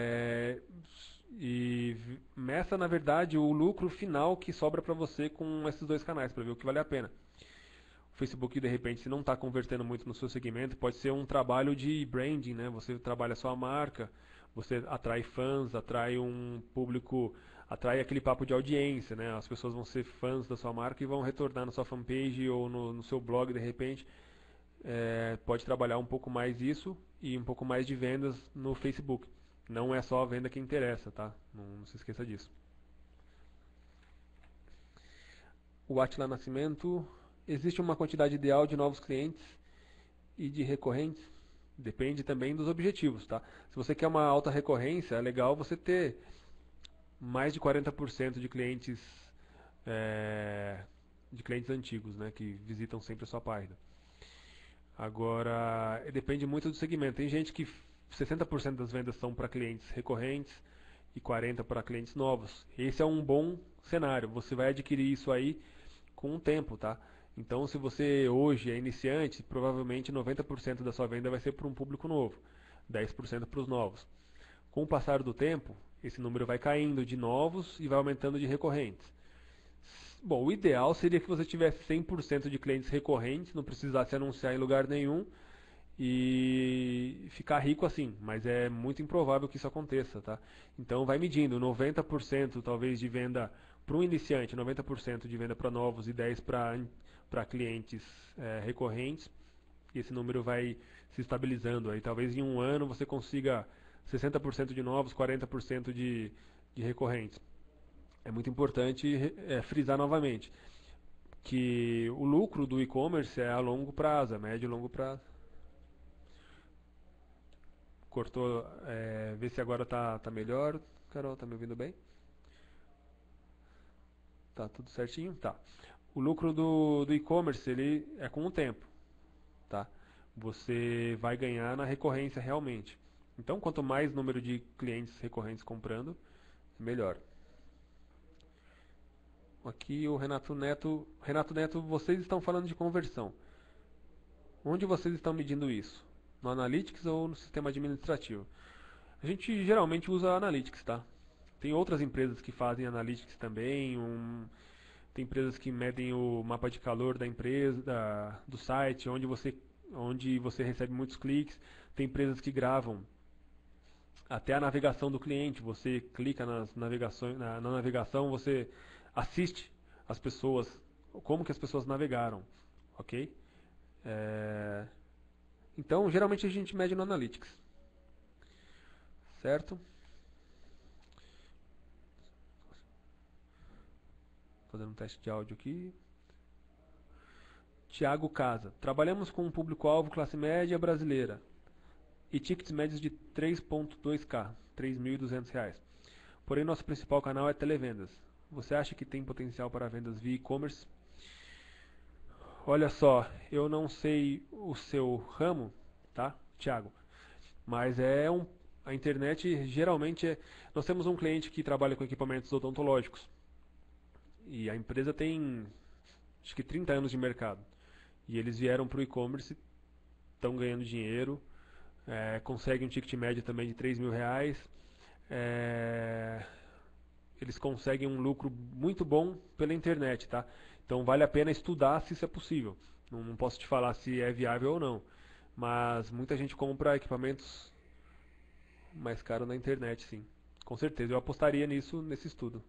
E meça, na verdade, o lucro final que sobra para você com esses dois canais, para ver o que vale a pena. O Facebook, de repente, se não está convertendo muito no seu segmento, pode ser um trabalho de branding, né? Você trabalha a sua marca, você atrai fãs, atrai um público, atrai aquele papo de audiência, né? As pessoas vão ser fãs da sua marca e vão retornar na sua fanpage ou no seu blog, de repente. Pode trabalhar um pouco mais isso e um pouco mais de vendas no Facebook. Não é só a venda que interessa, tá? Não se esqueça disso. O Atila Nascimento, existe uma quantidade ideal de novos clientes e de recorrentes? Depende também dos objetivos, tá? Se você quer uma alta recorrência, é legal você ter mais de 40% de clientes antigos, né, que visitam sempre a sua página. Agora, depende muito do segmento. Tem gente que 60% das vendas são para clientes recorrentes e 40% para clientes novos. Esse é um bom cenário. Você vai adquirir isso aí com o tempo, tá? Então, se você hoje é iniciante, provavelmente 90% da sua venda vai ser para um público novo, 10% para os novos. Com o passar do tempo, esse número vai caindo de novos e vai aumentando de recorrentes. Bom, o ideal seria que você tivesse 100% de clientes recorrentes, não precisasse anunciar em lugar nenhum e ficar rico assim, mas é muito improvável que isso aconteça, tá? Então vai medindo, 90% talvez de venda para um iniciante, 90% de venda para novos e 10% para clientes recorrentes, e esse número vai se estabilizando. Aí talvez em um ano você consiga 60% de novos, 40% de recorrentes. É muito importante frisar novamente que o lucro do e-commerce é a longo prazo, a médio e longo prazo. Cortou, vê se agora tá melhor. Carol, tá me ouvindo bem? Tá tudo certinho? Tá. O lucro do e-commerce, ele é com o tempo, tá? Você vai ganhar na recorrência realmente. Então, quanto mais número de clientes recorrentes comprando, melhor. Aqui o Renato Neto. Renato Neto, vocês estão falando de conversão. Onde vocês estão medindo isso? No Analytics ou no sistema administrativo? A gente geralmente usa Analytics, tá? Tem outras empresas que fazem Analytics também. Tem empresas que medem o mapa de calor da empresa, do site, onde você recebe muitos cliques. Tem empresas que gravam até a navegação do cliente. Você clica na navegação, você assiste as pessoas, como que as pessoas navegaram, ok? Então, geralmente a gente mede no Analytics, certo? Fazendo um teste de áudio aqui. Tiago Casa. Trabalhamos com um público-alvo classe média brasileira e tickets médios de 3.2K, R$ 3.200. Porém, nosso principal canal é televendas. Você acha que tem potencial para vendas via e-commerce? Olha só, eu não sei o seu ramo, tá, Thiago? Mas A internet geralmente nós temos um cliente que trabalha com equipamentos odontológicos e a empresa tem acho que 30 anos de mercado e eles vieram para o e-commerce, estão ganhando dinheiro, conseguem um ticket médio também de R$ 3.000, eles conseguem um lucro muito bom pela internet, tá? Então vale a pena estudar se isso é possível. Não posso te falar se é viável ou não, mas muita gente compra equipamentos mais caros na internet, sim. Com certeza, eu apostaria nisso, nesse estudo.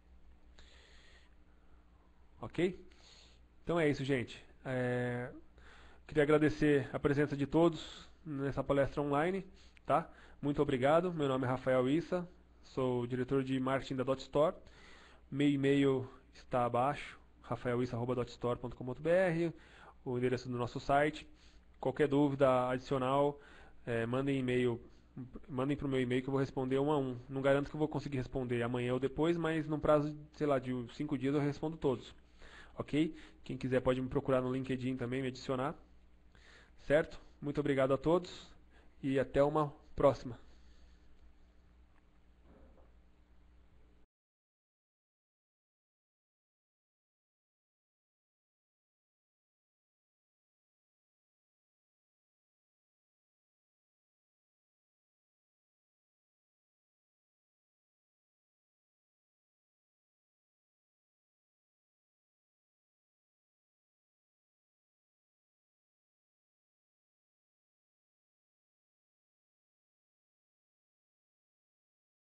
Ok? Então é isso, gente. Queria agradecer a presença de todos nessa palestra online, tá? Muito obrigado. Meu nome é Rafael Issa, sou diretor de marketing da Dotstore. Meu e-mail está abaixo, rafaelissa@dotstore.com.br, o endereço do nosso site. Qualquer dúvida adicional, mandem e-mail, mandem para o meu e-mail que eu vou responder um a um. Não garanto que eu vou conseguir responder amanhã ou depois, mas num prazo, sei lá, de 5 dias eu respondo todos. Ok? Quem quiser pode me procurar no LinkedIn também, me adicionar. Certo? Muito obrigado a todos e até uma próxima.